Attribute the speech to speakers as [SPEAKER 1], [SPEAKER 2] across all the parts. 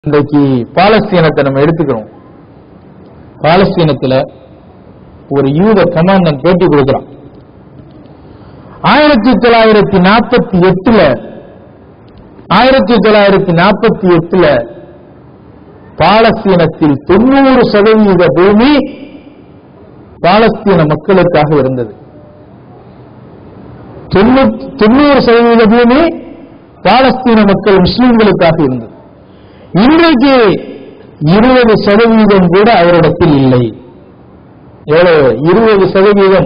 [SPEAKER 1] இன்றைக்கு பாலஸ்தீனத்தை நம்ம எடுத்துக்கிறோம். பாலஸ்தீனத்துல ஒரு யூத கமாண்டன் பேட்டி கொடுக்கிறான். 1948 பாலஸ்தீனத்தில் 90% பூமி பாலஸ்தீன மக்களுக்காக இருந்தது. 90% பூமி பாலஸ்தீன மக்கள் முஸ்லிம்களுக்காக இருந்தது. இன்றைக்கு 20% கூட அவரிடத்தில் இல்லை. எவ்வளவு? 20%.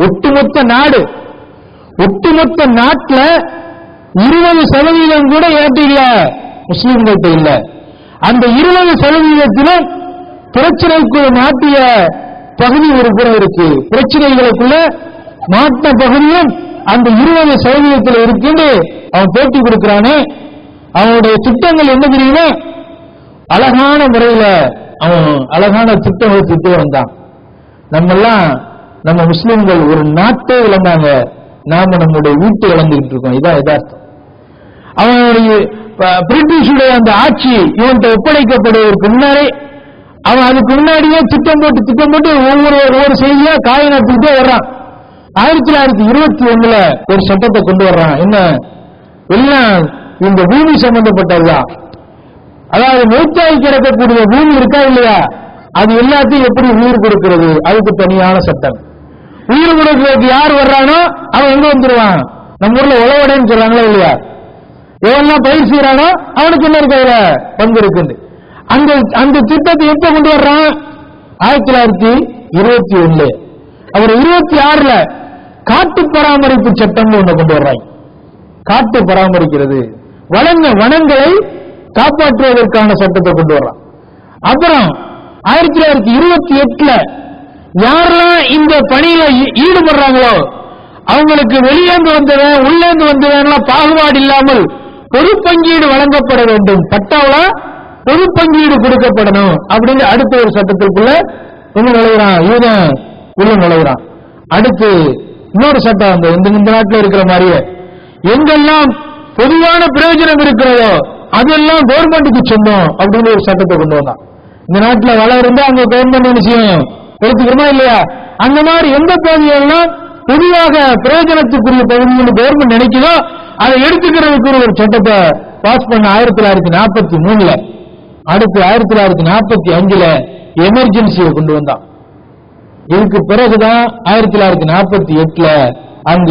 [SPEAKER 1] ஒட்டுமொத்த நாட்டுல 20% கூட ஏற்றில்ல முஸ்லிம்கள்ட்ட இல்ல. அந்த 20%த்திலும் பிரச்சனைக்குள்ள மாட்டிய பகுதி ஒரு புறம் இருக்கு. பிரச்சனைகளுக்குள்ள மாட்ட பகுதியும் அந்த 20% இருக்குன்னு அவன் பேட்டி கொடுக்கிறானே. அவனுடைய திட்டங்கள் என்ன தெரியுமா? அழகான முறையில அவன் அழகான திட்டம் வச்சுட்டு வந்தான். நம்ம முஸ்லிம்கள் ஒரு நாட்டை இழந்தாங்க, நாம நம்முடைய வீட்டை இழந்துகிட்டு இருக்கோம். இதான் யதார்த்தம். அவனுடைய பிரிட்டிஷுடைய அந்த ஆட்சி இவன்கிட்ட ஒப்படைக்கப்படுவதற்கு முன்னாடி அவன் அதுக்கு முன்னாடியே திட்டம் போட்டு ஒவ்வொரு செய்தியா காய நடத்திக்கிட்டே வர்றான். 1921 ஒரு சட்டத்தை கொண்டு வர்றான். என்ன? எல்லாம் இந்த பூமி சம்பந்தப்பட்டதுதான். அதாவது மூத்தாய் கிடக்கக்கூடிய பூமி இருக்கா இல்லையா, அது எல்லாத்தையும் எப்படி உயிர் கொடுக்கிறது, அதுக்கு தனியான சட்டம். உயிர் கொடுக்கிறதுக்கு யார் வர்றானோ அவன் எங்க வந்துருவான்? நம்ம ஊர்ல உழவடைன்னு சொல்றாங்களா இல்லையா? எவெல்லாம் பயிர் செய்யறானோ அவனுக்கு என்ன இருக்கிற பங்கு இருக்கு. அந்த திட்டத்தை எப்ப கொண்டு வர்றான்? 1921. அவர் 26 காட்டு பராமரிப்பு சட்டம் ஒண்ணு கொண்டு வர்றாங்க. காட்டு பராமரிக்கிறது, வனங்களை காப்பாற்றுவதற்கான சட்டத்தை கொண்டு வர்றான். அப்புறம் 1928 யாரெல்லாம் இந்த பணியில ஈடுபடுறாங்களோ அவங்களுக்கு வெளியேந்து வந்தவன் உள்ளேந்து வந்தவன் பாகுபாடு இல்லாமல் பொது பங்கீடு வழங்கப்பட வேண்டும். பட்டாவுல பொது பங்கீடு கொடுக்கப்படணும் அப்படின்னு அடுத்த ஒரு சட்டத்திற்குள்ள நுழைகிறான். யூதன் உள்ள நுழைகிறான். அடுத்து இன்னொரு சட்டம், இந்த நாட்டில் இருக்கிற மாதிரியே எங்கெல்லாம் பொதுவான பிரயோஜனம் இருக்கிறதோ அதெல்லாம் கவர்மெண்ட்டுக்கு சொந்தம் அப்படின்னு ஒரு சட்டத்தை கொண்டு வந்தான். இந்த நாட்டில் வளம் இருந்தா அங்க கவர்மெண்ட் என்ன செய்யும்? எடுத்துக்கிறோமா இல்லையா? அந்த மாதிரி எந்த பகுதியெல்லாம் பொதுவாக பிரயோஜனத்துக்குரிய பகுதின்னு கவர்மெண்ட் நினைக்குதோ அதை எடுத்துக்கிறதுக்கு ஒரு சட்டத்தை பாஸ் பண்ண 1943. அடுத்து 1945 எமர்ஜென்சியை கொண்டு வந்தான். இதுக்கு பிறகுதான் 1948 அங்கு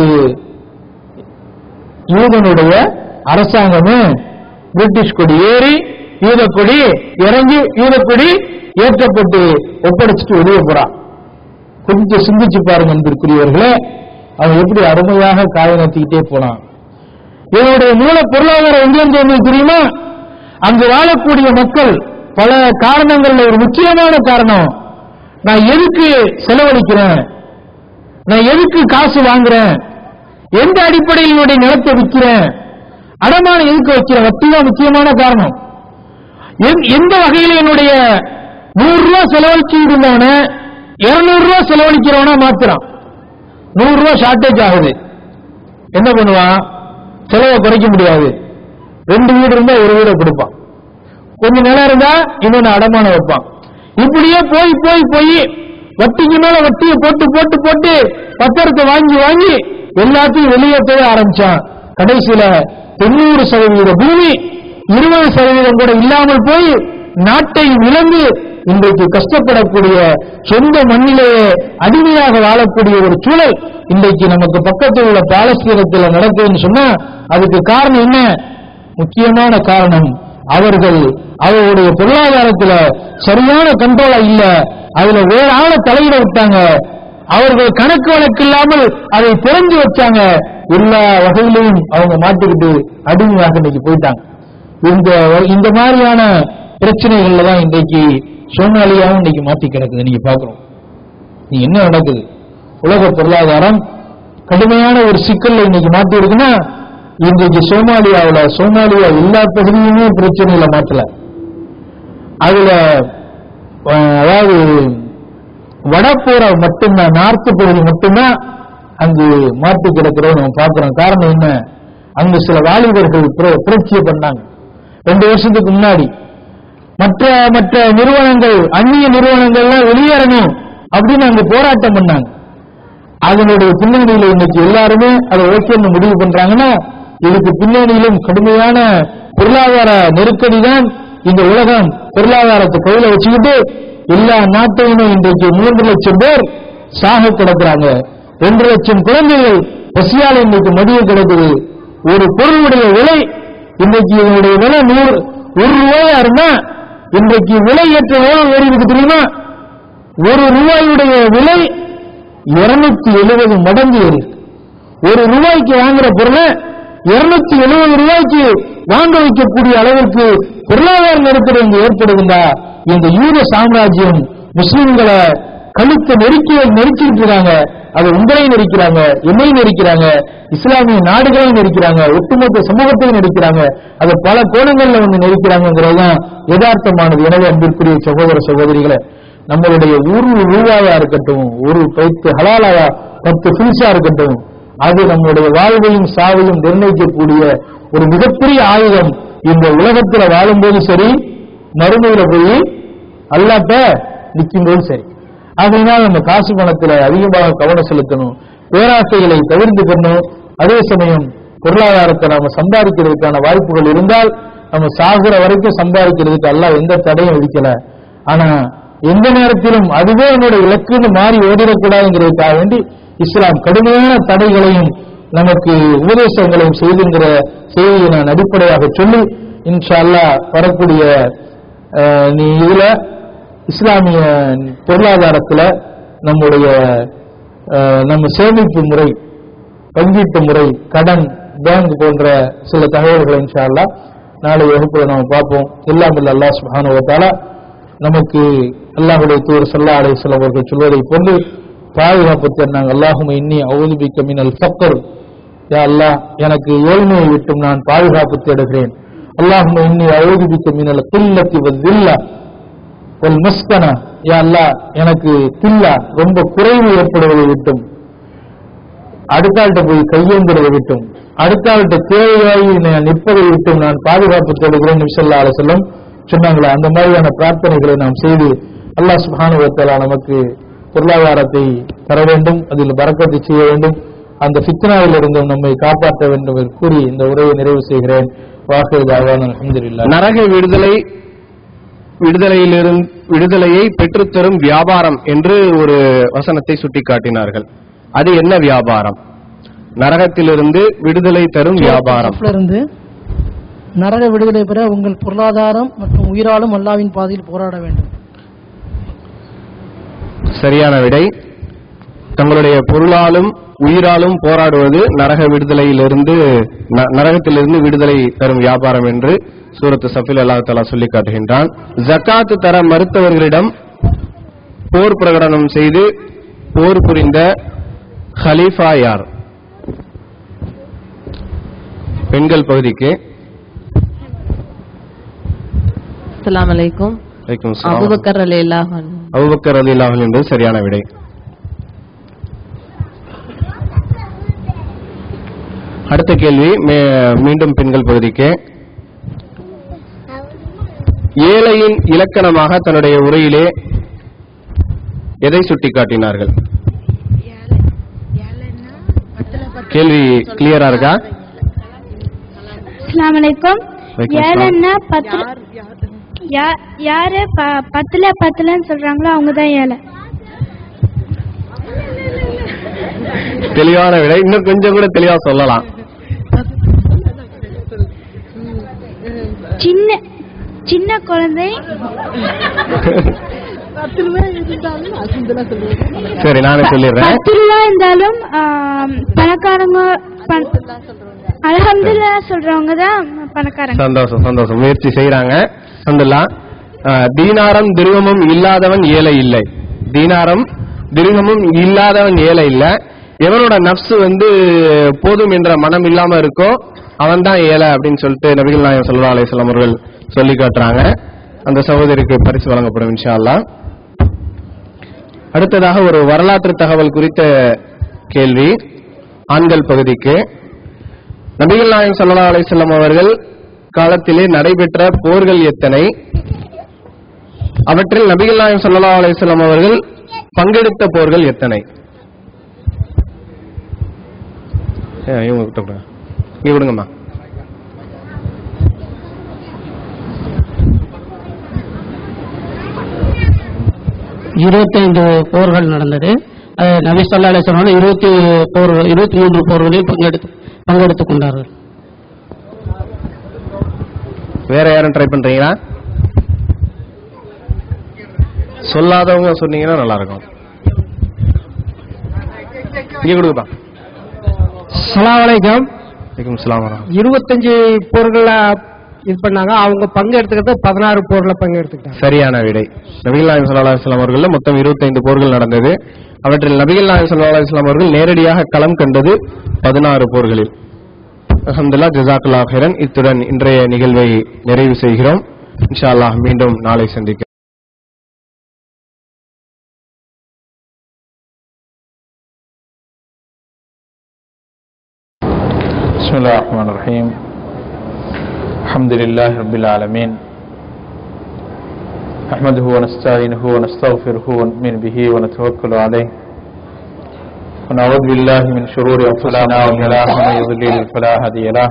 [SPEAKER 1] யூதனுடைய அரசாங்கமும் பிரிட்டிஷ் கொடி ஏறி யூத கொடி இறங்கி யூத கொடி ஏற்றப்பட்டு ஒப்படைச்சிட்டு வெளியே போறான். கொஞ்சம் சிந்திச்சு பாருங்க அன்பிற்குரியவர்களே, அவன் எப்படி அருமையாக காய நத்திக்கிட்டே போனான். இவனுடைய மூல பொருளாதாரம் எங்கிருந்து வந்தது தெரியுமா? அங்கு வாழக்கூடிய மக்கள் பல காரணங்கள்ல ஒரு முக்கியமான காரணம், நான் எதுக்கு செலவழிக்கிறேன், நான் எதுக்கு காசு வாங்குறேன், எந்த அடிப்படையில் என்னுடைய நிலத்தை விற்கிறேன், அடமானம் எதுக்கு வைக்கிறேன், வட்டி தான் முக்கியமான காரணம். எந்த வகையில் என்னுடைய 100 ரூபாய் செலவழிச்சு இருந்தவன 200 ரூபாய் செலவழிக்கிறவனா மாத்திரம் 100 ரூபாய் ஷார்டேஜ் ஆகுது, என்ன பண்ணுவான்? செலவை குறைக்க முடியாது. 2 வீடு இருந்தா ஒரு வீடை கொடுப்பான், கொஞ்சம் நிலம் இருந்தா இன்னொன்னு அடமானம் வைப்பான். இப்படியே போய் வட்டிக்கு மேல வட்டியை போட்டு பத்திரத்தை வாங்கி எல்லாத்தையும் வெளியேற்றவே ஆரம்பிச்சான். கடைசியில 90% பூமி 20% கூட இல்லாமல் போய் நாட்டை இழந்து இன்றைக்கு கஷ்டப்படக்கூடிய சொந்த மண்ணிலேயே அடிமையாக வாழக்கூடிய ஒரு சூழல் இன்றைக்கு நமக்கு பக்கத்தில் உள்ள பாலஸ்தீனத்தில் நடக்குதுன்னு சொன்னா அதுக்கு காரணம் என்ன? முக்கியமான காரணம், அவருடைய பொருளாதாரத்துல சரியான கண்ட்ரோலா இல்ல, அதுல வேறான தலையிட விட்டாங்க. அவர்கள் கணக்கு வழக்கு இல்லாமல் அதை திறந்து வச்சாங்க. எல்லா வகையிலையும் அவங்க மாட்டிக்கிட்டு அடிமையாக இன்னைக்கு போயிட்டாங்க. இந்த மாதிரியான பிரச்சனைகள்ல தான் இன்றைக்கு சோமாலியாவும் இன்னைக்கு மாட்டி கிடக்குது. நீங்க பாக்குறோம், நீ என்ன நடக்குது? உலக பொருளாதாரம் கடுமையான ஒரு சிக்கல்ல இன்னைக்கு மாட்டி இருக்குன்னா இன்றைக்கு சோமாலியா எல்லா பகுதியுமே பிரச்சனையில மாட்டல. அதுல அதாவது வடப்புற மட்டும்தான், நார்த்து பகுதி மட்டும்தான் அங்கு மாட்டி கிடக்கிறோம் நம்ம பார்க்கிறோம். காரணம் என்ன? அங்கு சில வாலிபர்கள் புரட்சியை பண்ணாங்க. 2 வருஷத்துக்கு முன்னாடி மற்ற மற்ற நிறுவனங்கள், அந்நிய நிறுவனங்கள்லாம் வெளியேறணும் அப்படின்னு அங்க போராட்டம் பண்ணாங்க. அதனுடைய பின்னணியில இன்னைக்கு எல்லாருமே அதை ஓகேன்னு முடிவு பண்றாங்கன்னா, இதுக்கு பின்னணியிலும் கடுமையான பொருளாதார நெருக்கடி தான். இந்த உலகம் பொருளாதாரத்தை கையில வச்சுக்கிட்டு எல்லா நாட்டையுமே இன்றைக்கு 3 லட்சம் பேர் சாக கிடக்குறாங்க. 1 லட்சம் குழந்தைகள் பசியால் இன்னைக்கு மடிய கிடக்குது. ஒரு பொருளுடைய விலை இன்றைக்கு இதனுடைய விலை 1 ரூபாயா இருந்தா இன்றைக்கு விலை ஏற்ற எவ்வளவு ஏறி இருக்கு தெரியுமா? 1 ரூபாயுடைய விலை 270 மடங்கு ஏறி. 1 ரூபாய்க்கு வாங்குற பொருளை 270 ரூபாய்க்கு வாங்க வைக்கக்கூடிய அளவிற்கு பொருளாதார நெருக்கடி இங்கு ஏற்படுகின்றா. இந்த யூத சாம்ராஜ்யம் முஸ்லிம்களை கழுத்தை நெருக்கிட்டு இருக்காங்க. அது உங்களையும் நெருக்கிறாங்க, என்னையும் நெருக்கிறாங்க, இஸ்லாமிய நாடுகளையும் நெருக்கிறாங்க, ஒட்டுமொத்த சமூகத்தையும் நெருக்கிறாங்க. அது பல கோணங்கள்ல வந்து நெருக்கிறாங்கிறதுதான் யதார்த்தமானது. எனவே அன்பிற்குரிய சகோதர சகோதரிகளை, நம்மளுடைய 1 ரூபாயா இருக்கட்டும், 1 பைத்து ஹலாலாயா 10 ஃபில்ஸா இருக்கட்டும், அது நம்முடைய வாழ்வையும் சாவையும் நிர்ணயிக்கக்கூடிய ஒரு மிகப்பெரிய ஆயுதம். இந்த உலகத்துல வாழும்போது சரி, மறுமையில போய் அல்லாட்ட நிற்கும்போது சரி. அதனால நம்ம காசு பணத்துல அதிகமாக கவனம் செலுத்தணும், பேராசைகளை தவிர்த்துக்கணும். அதே சமயம் பொருளாதாரத்தை நாம சம்பாதிக்கிறதுக்கான வாய்ப்புகள் இருந்தால் நம்ம சாகுற வரைக்கும் சம்பாதிக்கிறதுக்கு அல்லாஹ் எந்த தடையும் விதிக்கல. ஆனா எந்த நேரத்திலும் அதுவே என்னுடைய இலக்குன்னு மாறி ஓடிடக்கூடாதுங்கிறதுக்காக வேண்டி இஸ்லாம் கடுமையான தடைகளையும் நமக்கு உபதேசங்களையும் செய்துங்கிற செய்தியை நான் அடிப்படையாக சொல்லி, இன்ஷா அல்லாஹ் வரக்கூடிய இதுல இஸ்லாமிய பொருளாதாரத்துல நம்ம சேமிப்பு முறை, பங்கீட்டு முறை, கடன், பேங்க் போன்ற சில தகவல்களை இன்ஷா அல்லாஹ் நாளை வகுப்புல நம்ம பார்ப்போம். எல்லாம் அல்லாஹ் சுப்ஹானஹு வ தஆலா நமக்கு அல்லாஹ்வுடைய தூதர் ஸல்லல்லாஹு அலைஹி வஸல்லம் அவர்கள் சொல்வதை போன்று பாதுகாப்பு தந்தாங்க. அல்லாஹும்ம இன்னி அஊது பிக்க மினல் ஃபக்ர், யா அல்லாஹ் எனக்கு ஏழ்மையை விட்டும் நான் பாதுகாப்பு தேடுகிறேன். அல்லாஹும்ம இன்னி அஊது பிக்க மினல் கில்லத்தி வஸ்ஸில்லா வல் மஸ்கனா, யா அல்லாஹ் எனக்கு கில்லா ரொம்ப குறைவு ஏற்படுவதை விட்டும், அடுத்தாள்கிட்ட போய் கையேந்துறதை விட்டும், அடுத்தாள்கிட்ட தேவையாகி நிற்பதை விட்டும் நான் பாதுகாப்பு தேடுகிறேன் நபி ஸல்லல்லாஹு அலைஹி வஸல்லம் சொன்னாங்களா. அந்த மாதிரியான பிரார்த்தனைகளை நாம் செய்து அல்லாஹ் சுப்ஹானஹு வ தஆலா நமக்கு பொருளாதாரத்தை தர வேண்டும், அதில் பரக்கத்தை செய்ய வேண்டும், அந்த ஃபித்னாவில் இருந்தும் நம்மை காப்பாற்ற வேண்டும் என்று கூறி இந்த உரையை நிறைவு செய்கிறேன். வாஹிரு தஅவானா அல்ஹம்துலில்லாஹ்.
[SPEAKER 2] நரக விடுதலையை பெற்றுத்தரும் வியாபாரம் என்று ஒரு வசனத்தை சுட்டிக்காட்டினார்கள். அது என்ன வியாபாரம்? நரகத்திலிருந்து விடுதலை தரும் வியாபாரம்.
[SPEAKER 3] நரக விடுதலை பெற உங்கள் பொருளாதாரம் மற்றும் உயிராலும் அல்லாஹ்வின் பாதையில் போராட வேண்டும்.
[SPEAKER 2] சரியான விடை. தங்களுடைய பொருளாலும் உயிராலும் போராடுவது நரகத்திலிருந்து விடுதலை தரும் வியாபாரம் என்று சூரத்து சஃபில் அல்லாஹ் தஆலா சொல்லி காட்டுகின்றான். ஜகாத் தர மறுத்தவர்களிடம் போர் பிரகடனம் செய்து போர் புரிந்த ஹலீஃபா யார்? பெண்கள் பகுதிக்கு.
[SPEAKER 4] அஸ்ஸலாமு அலைக்கும். அபூபக்கர் ரலியல்லாஹு அன்ஹு.
[SPEAKER 2] அபூபக்கர் ரலியல்லாஹு அன்ஹு என்பது சரியான விடை. அடுத்த கேள்வி மீண்டும் பெண்கள் பகுதிக்கு. ஏழையின் இலக்கணமாக தன்னுடைய உரையிலே எதை சுட்டிக்காட்டினார்கள்? கேள்வி கிளியரா இருக்கா?
[SPEAKER 5] அஸ்ஸலாமு அலைக்கும். ஏழைன்னா யாரு 10ன்னு சொல்றாங்களோ அவங்கதான் ஏழை.
[SPEAKER 2] தெளிவான விடை. இன்னும் கொஞ்சம் கூட தெளிவா சொல்லலாம்.
[SPEAKER 5] சின்ன குழந்தை.
[SPEAKER 2] சரி, நானே சொல்லிடுறேன்.
[SPEAKER 5] 10 ரூபா இருந்தாலும் பணக்காரங்க, அல்ஹம்துலில்லாஹ் சொல்றவங்க தான் பணக்காரங்க.
[SPEAKER 2] சந்தோஷம் சந்தோஷம். முயற்சி செய்யறாங்க. அல்ஹம்துலில்லாஹ். தீனாரம் திர்ஹமும் இல்லாதவன் ஏழை இல்லை. தீனாரம் திர்ஹமும் இல்லாதவன் ஏழை இல்லை. எவனோட நப்சு போதும் என்ற மனம் இல்லாம இருக்கோ அவன் தான் ஏழை அப்படின்னு சொல்லிட்டு நபிகள் நாயகம் ஸல்லல்லாஹு அலைஹி வஸல்லம் அவர்கள் சொல்லி காட்டுறாங்க. அந்த சகோதரிக்கு பரிசு வழங்கப்படும் இன்ஷா அல்லாஹ். அடுத்ததாக ஒரு வரலாற்று தகவல் குறித்த கேள்வி ஆண்கள் பகுதிக்கு. நபிகள் நாயகம் ஸல்லல்லாஹு அலைஹி வஸல்லம் அவர்கள் காலத்திலே நடைபெற்ற போர்கள் எத்தனை? அவற்றில் நபிகள் நாயகம் ஸல்லல்லாஹு அலைஹி வஸல்லம் அவர்கள் பங்கெடுத்த போர்கள் எத்தனை? இவங்க கொடுங்கம்மா.
[SPEAKER 6] இருபத்தைந்து போர்கள் நடந்தது. நபி ஸல்லல்லாஹு அலைஹி வஸல்லம் 23 போர்களில் பங்கெடுத்துக் கொண்டார்கள்.
[SPEAKER 2] வேற யாரும் ட்ரை பண்றீங்களா? சொல்லாதவங்க சொன்னீங்கன்னா நல்லா இருக்கும். இங்க கொடுப்பா.
[SPEAKER 7] அஸ்ஸலாமு அலைக்கும்.
[SPEAKER 2] வலைக்கும் ஸலாம்.
[SPEAKER 7] 25 போர்கள்ல இது பண்ணாங்க. அவங்க பங்கெடுத்துக்கிறது 16 போர்ல பங்கெடுத்துக்கிட்டாங்க.
[SPEAKER 2] சரியான விடை. நபிகள் நாயகம் ஸல்லல்லாஹு அலைஹி வஸல்லம் அவர்கள் மொத்தம் 25 போர்கள் நடந்தது. அவற்றில் நபிகள் நாயகம் ஸல்லல்லாஹு அலைஹி வஸல்லம் அவர்கள் நேரடியாக களம் கண்டது 16 போர்களில். அல்ஹம்துலில்லாஹ், ஜஸாக்கல்லாஹு ஹைரன். இத்துடன் இன்றைய நிகழ்வை நிறைவு செய்கிறோம். இன்ஷா அல்லாஹ் மீண்டும் நாளை சந்திக்கிறோம்.
[SPEAKER 1] பிஸ்மில்லாஹிர் ரஹ்மானிர் ரஹீம். அல்ஹம்துலில்லாஹி ரப்பில் ஆலமீன். நஹ்மதுஹு வ நஸ்தஈனுஹு வ நஸ்தக்ஃபிருஹு வ நு'மினு பிஹி வ நதவக்கலு அலைஹி வ நஊது பில்லாஹி மின் ஷுரூரி அன்ஃபுஸினா வ மின் ஸய்யிஆத்தி அஅமாலினா ஃபலா ஹாதிய லஹு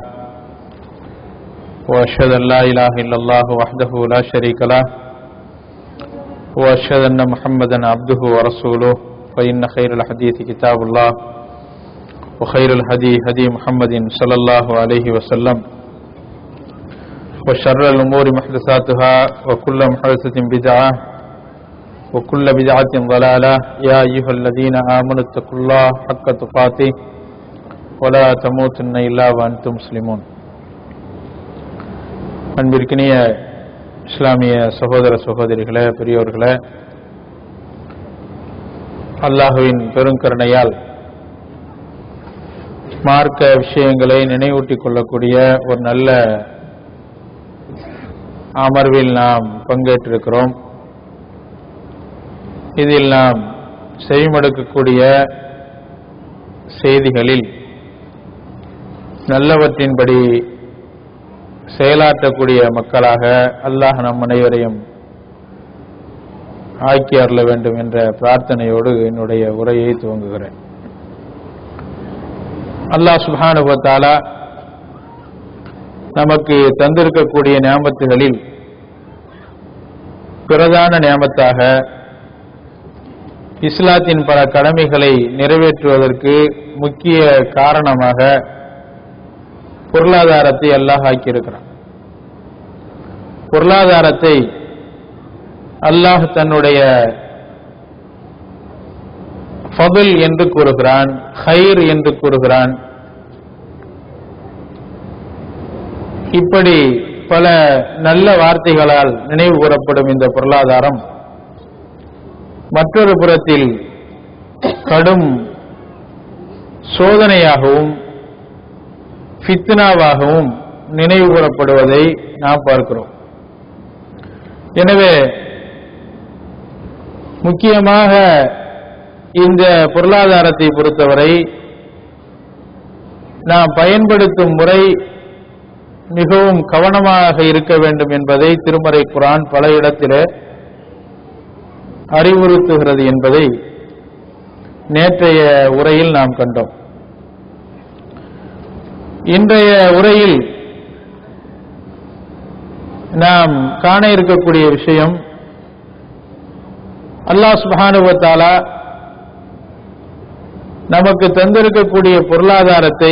[SPEAKER 1] வ அஷ்ஹது அன் லா இலாஹ இல்லல்லாஹு வஹ்தஹு லா ஷரீக லஹு வ அஷ்ஹது அன்ன முஹம்மதன் அப்துஹு வ ரசூலுஹு ஃப இன்ன கைரல் ஹதீஸி கிதாபுல்லாஹ் وخير الهدي هدي محمد صلى الله عليه وسلم وشر الأمور محدثاتها وكل محدثة بدعة وكل بدعة ضلالة يا أيها الذين آمنوا اتقوا الله حق تقاته ولا تموتن إلا وأنتم مسلمون. அன்பிற்கினிய இஸ்லாமிய சகோதர சகோதரிகளே, பெரியோர்களே, அல்லாஹ்வின் பெருங்கருணையால் மார்க்க விஷயங்களை நினைவூட்டிக் கொள்ளக்கூடிய ஒரு நல்ல அமர்வில் நாம் பங்கேற்றிருக்கிறோம். இதில் நாம் செவிமடுக்கக்கூடிய செய்திகளில் நல்லவற்றின்படி செயலாற்றக்கூடிய மக்களாக அல்லாஹ் நம் அனைவரையும் ஆக்கி அருள வேண்டும் என்ற பிரார்த்தனையோடு என்னுடைய உரையை துவங்குகிறேன். அல்லாஹ் சுப்ஹானஹு வ தஆலா நமக்கு தந்திருக்கக்கூடிய நியாமத்துகளில் பிரதான நியாமத்தாக இஸ்லாத்தின் பல கடமைகளை நிறைவேற்றுவதற்கு முக்கிய காரணமாக பொருளாதாரத்தை அல்லாஹ் ஆக்கியிருக்கிறான். பொருளாதாரத்தை அல்லாஹ் தன்னுடைய ஃபதுல் என்று கூறுகிறான், ஹைர் என்று கூறுகிறான். இப்படி பல நல்ல வார்த்தைகளால் நினைவு கூறப்படும் இந்த பொருளாதாரம் மற்றொரு புறத்தில் கடும் சோதனையாகவும் ஃபித்னாவாகவும் நினைவு கூறப்படுவதை நாம் பார்க்கிறோம். எனவே முக்கியமாக இந்த பொருளாதாரத்தை பொறுத்தவரை நாம் பயன்படுத்தும் முறை மிகவும் கவனமாக இருக்க வேண்டும் என்பதை திருமறை குர்ஆன் பல இடத்திலே அறிவுறுத்துகிறது என்பதை நேற்றைய உரையில் நாம் கண்டோம். இன்றைய உரையில் நாம் காண இருக்கக்கூடிய விஷயம், அல்லாஹ் சுப்ஹானஹு வ தஆலா நமக்கு தந்திருக்கக்கூடிய பொருளாதாரத்தை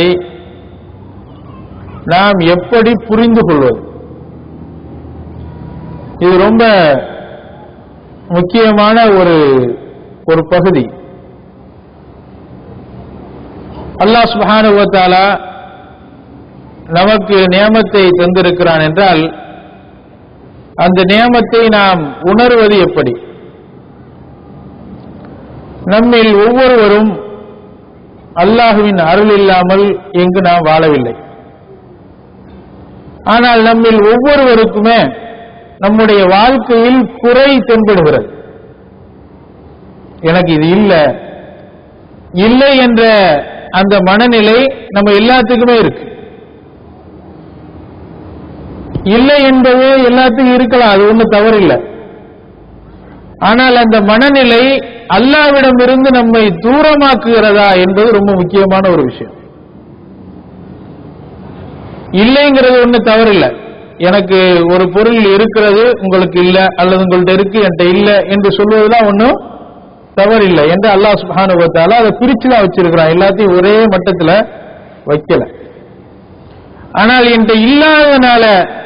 [SPEAKER 1] நாம் எப்படி புரிந்து கொள்வது, இது ரொம்ப முக்கியமான ஒரு பகுதி. அல்லாஹ் சுப்ஹானஹு வ தஆலா நமக்கு நியமத்தை தந்திருக்கிறான் என்றால் அந்த நியமத்தை நாம் உணர்வது எப்படி? நம்மில் ஒவ்வொருவரும் அல்லாஹுவின் அருள் இல்லாமல் எங்கு நாம் வாழவில்லை. ஆனால் நம்மில் ஒவ்வொருவருக்குமே நம்முடைய வாழ்க்கையில் குறை தென்படுகிறது. எனக்கு இது இல்லை என்ற அந்த மனநிலை நம்ம எல்லாத்துக்குமே இருக்கு. இல்லை என்பது எல்லாத்துக்கும் இருக்கலாம், அது ஒன்றும் தவறில்லை. ஆனால் அந்த மனநிலை அல்லாஹ்விடமிருந்து நம்மை தூரமாக்குகிறதா என்பது ரொம்ப முக்கியமான ஒரு விஷயம். இல்லைங்கிறது ஒண்ணு தவறில்லை. எனக்கு ஒரு பொருள் இருக்கிறது, உங்களுக்கு இல்ல, அல்லது உங்கள்ட்ட இருக்கு என்கிட்ட இல்ல என்று சொல்வதுதான் ஒன்றும் தவறில்லை என்று அல்லாஹ் சுப்ஹானஹு வ தஆலா அதை பிரிச்சுதான் வச்சிருக்கிறான். எல்லாத்தையும் ஒரே மட்டத்துல வைக்கல. ஆனால் என்கிட்ட இல்லாததுனால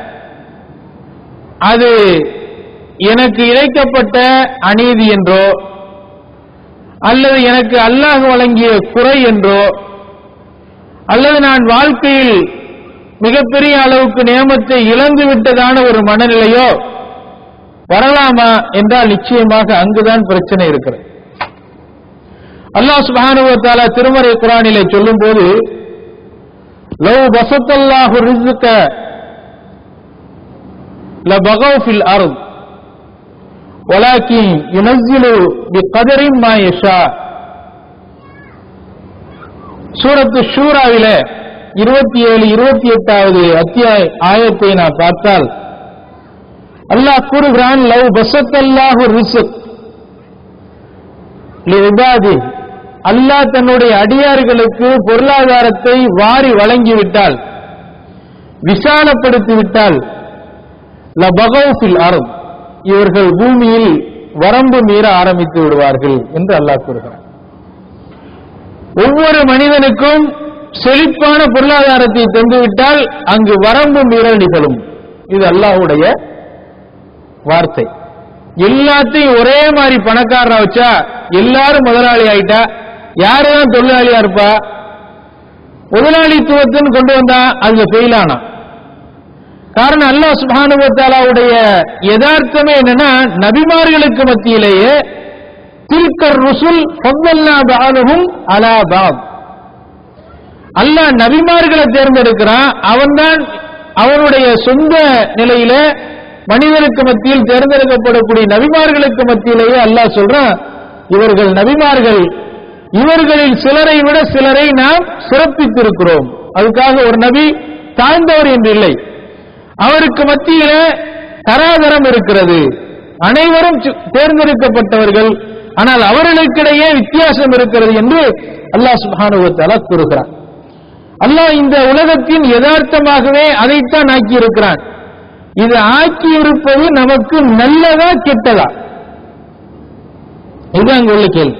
[SPEAKER 1] அது எனக்கு இழைக்கப்பட்ட அநீதி என்றோ அல்லது எனக்கு அல்லாஹ் வழங்கிய குறை என்றோ அல்லது நான் வாழ்க்கையில் மிகப்பெரிய அளவுக்கு நியமத்தை இழந்து விட்டதான ஒரு மனநிலையோ வரலாமா என்றால் நிச்சயமாக அங்குதான் பிரச்சனை இருக்கிறது. அல்லாஹ் சுப்ஹானஹு வ தஆலா திருமறை குர்ஆனிலே சொல்லும்போது லவ் பஸத்தல்லாஹு ரிஸ்க லபகவ் ஃபில் அர்த் வலாக்கின் யுனஸ்ஸிலு பிகதரின் மா யஷா. சூரத்து ஷூராவிலே 27-28வது அத்தியாய ஆயத்தை நான் பார்த்தால் அல்லாஹ் கூறுகிறான், லவ் பஸத்தல்லாஹு ரிஸ்க் லிஇபாதி, அல்லாஹ் தன்னுடைய அடியார்களுக்கு பொருளாதாரத்தை வாரி வழங்கிவிட்டால், விசாலப்படுத்திவிட்டால், லபகவ் ஃபில் அர்த், இவர்கள் பூமியில் வரம்பு மீற ஆரம்பித்து விடுவார்கள் என்று அல்லாஹ் கூறுகிறார். ஒவ்வொரு மனிதனுக்கும் செழிப்பான பொருளாதாரத்தை தந்துவிட்டால் அங்கு வரம்பு மீறல் நிகழும். இது அல்லாஹ்வுடைய வார்த்தை. எல்லாத்தையும் ஒரே மாதிரி பணக்காரனா வச்சா எல்லாரும் முதலாளி ஆயிட்டா யாரும் தொழிலாளியா இருப்பா? முதலாளித்துவத்தின்னு கொண்டு வந்தா அதுல ஃபெயில் ஆனா. காரணம் அல்லாஹ் சுப்ஹானஹு வ தஆலாவுடைய யதார்த்தமே என்னன்னா, நபிமார்களுக்கு மத்தியிலேயே தில்கர் ருசுல் ஃபضلنا بعضهم على بعض, அல்லாஹ் நபிமார்களை தேர்ந்தெடுக்கிறான். அவன்தான் அவனுடைய சொந்த நிலையில மனிதனுக்கு மத்தியில் தேர்ந்தெடுக்கப்படக்கூடிய நபிமார்களுக்கு மத்தியிலேயே அல்லாஹ் சொல்றான், இவர்கள் நபிமார்கள், இவர்களில் சிலரை விட சிலரை நாம் சிறப்பித்திருக்கிறோம். அதுக்காக ஒரு நபி தாழ்ந்தவர் என்று இல்லை, அவருக்கு மத்தியில தராதரம் இருக்கிறது. அனைவரும் தேர்ந்தெடுக்கப்பட்டவர்கள், ஆனால் அவர்களுக்கிடையே வித்தியாசம் இருக்கிறது என்று அல்லாஹ் சுப்ஹானஹு வ தஆலா கூறுகிறான். அல்லாஹ் இந்த உலகத்தின் யதார்த்தமாகவே அதைத்தான் ஆக்கியிருக்கிறான். இது ஆக்கியிருப்பது நமக்கு நல்லதா கெட்டதா? இது அங்கு உள்ள கேள்வி.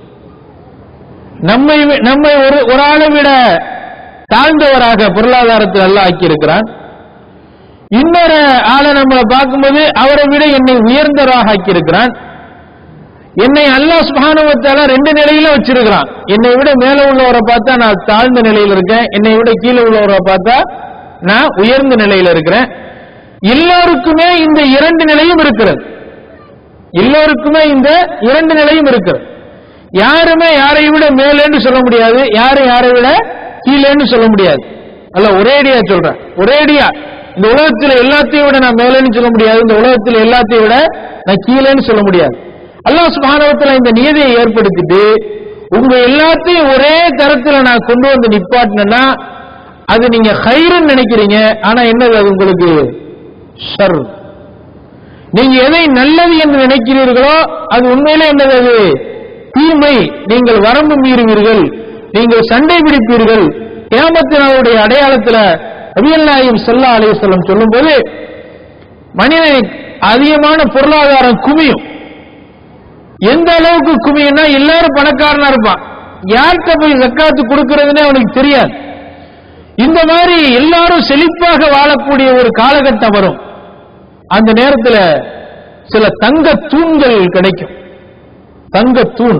[SPEAKER 1] நம்மை ஒரு ஆளை விட தாழ்ந்தவராக பொருளாதாரத்தில் அல்லாஹ் ஆக்கியிருக்கிறான். இன்னொரு ஆளை நம்மளை பார்க்கும்போது அவரை விட என்னை உயர்ந்தவராக ஆக்கியிருக்கிறான். என்னை அல்லாஹ் சுப்ஹானஹு வ தஆலா ரெண்டு நிலையில வச்சிருக்கிறான். என்னை விட மேல உள்ளவரை பார்த்தா நான் தாழ்ந்த நிலையில் இருக்கேன், என்னை விட கீழே உள்ளவரை பார்த்தா நான் உயர்ந்த நிலையில் இருக்கிறேன். எல்லோருக்குமே இந்த இரண்டு நிலையும் இருக்கிறது. எல்லோருக்குமே இந்த இரண்டு நிலையும் இருக்கிறது. யாருமே யாரை விட மேலேன்னு சொல்ல முடியாது, யாரை யாரை விட கீழேன்னு சொல்ல முடியாது. அல்ல ஒரேடியா சொல்றேன், ஒரேடியா இந்த உலகத்தில் எல்லாத்தையும் விட நான் மேலேன்னு சொல்ல முடியாது, இந்த உலகத்தில் எல்லாத்தையும் விட நான் கீழேன்னு சொல்ல முடியாது. அல்லாஹ் சுப்ஹானஹு வ தஆலா இந்த நியதியை ஏற்படுத்திட்டு உங்க எல்லாத்தையும் ஒரே தரத்துல நான் கொண்டு வந்து நிப்பாட்டினா அது நீங்க ஹைருன்னு நினைக்கிறீங்க, ஆனா என்னது அது உங்களுக்கு ஷர். நீங்க எதை நல்லது என்று நினைக்கிறீர்களோ அது உண்மையிலே என்னது? அது தீமை. நீங்கள் வரம்பு மீறுவீர்கள், நீங்கள் சண்டை பிடிப்பீர்கள். கியாமத் நாளுடைய அடையாளத்துல நபிகள் நாயகம் ஸல்லல்லாஹு அலைஹி வஸல்லம் சொல்லும்போது மனிதன் அதிகமான பொருளாதாரம் குமியும். எந்த அளவுக்கு குமியும்னா எல்லாரும் பணக்காரனா இருப்பான், யார்கிட்ட போய் ஜக்காத்து கொடுக்கிறதுனே அவனுக்கு தெரியாது. இந்த மாதிரி எல்லாரும் செழிப்பாக வாழக்கூடிய ஒரு காலகட்டம் வரும். அந்த நேரத்தில் சில தங்க தூண்கள் கிடைக்கும். தங்க தூண்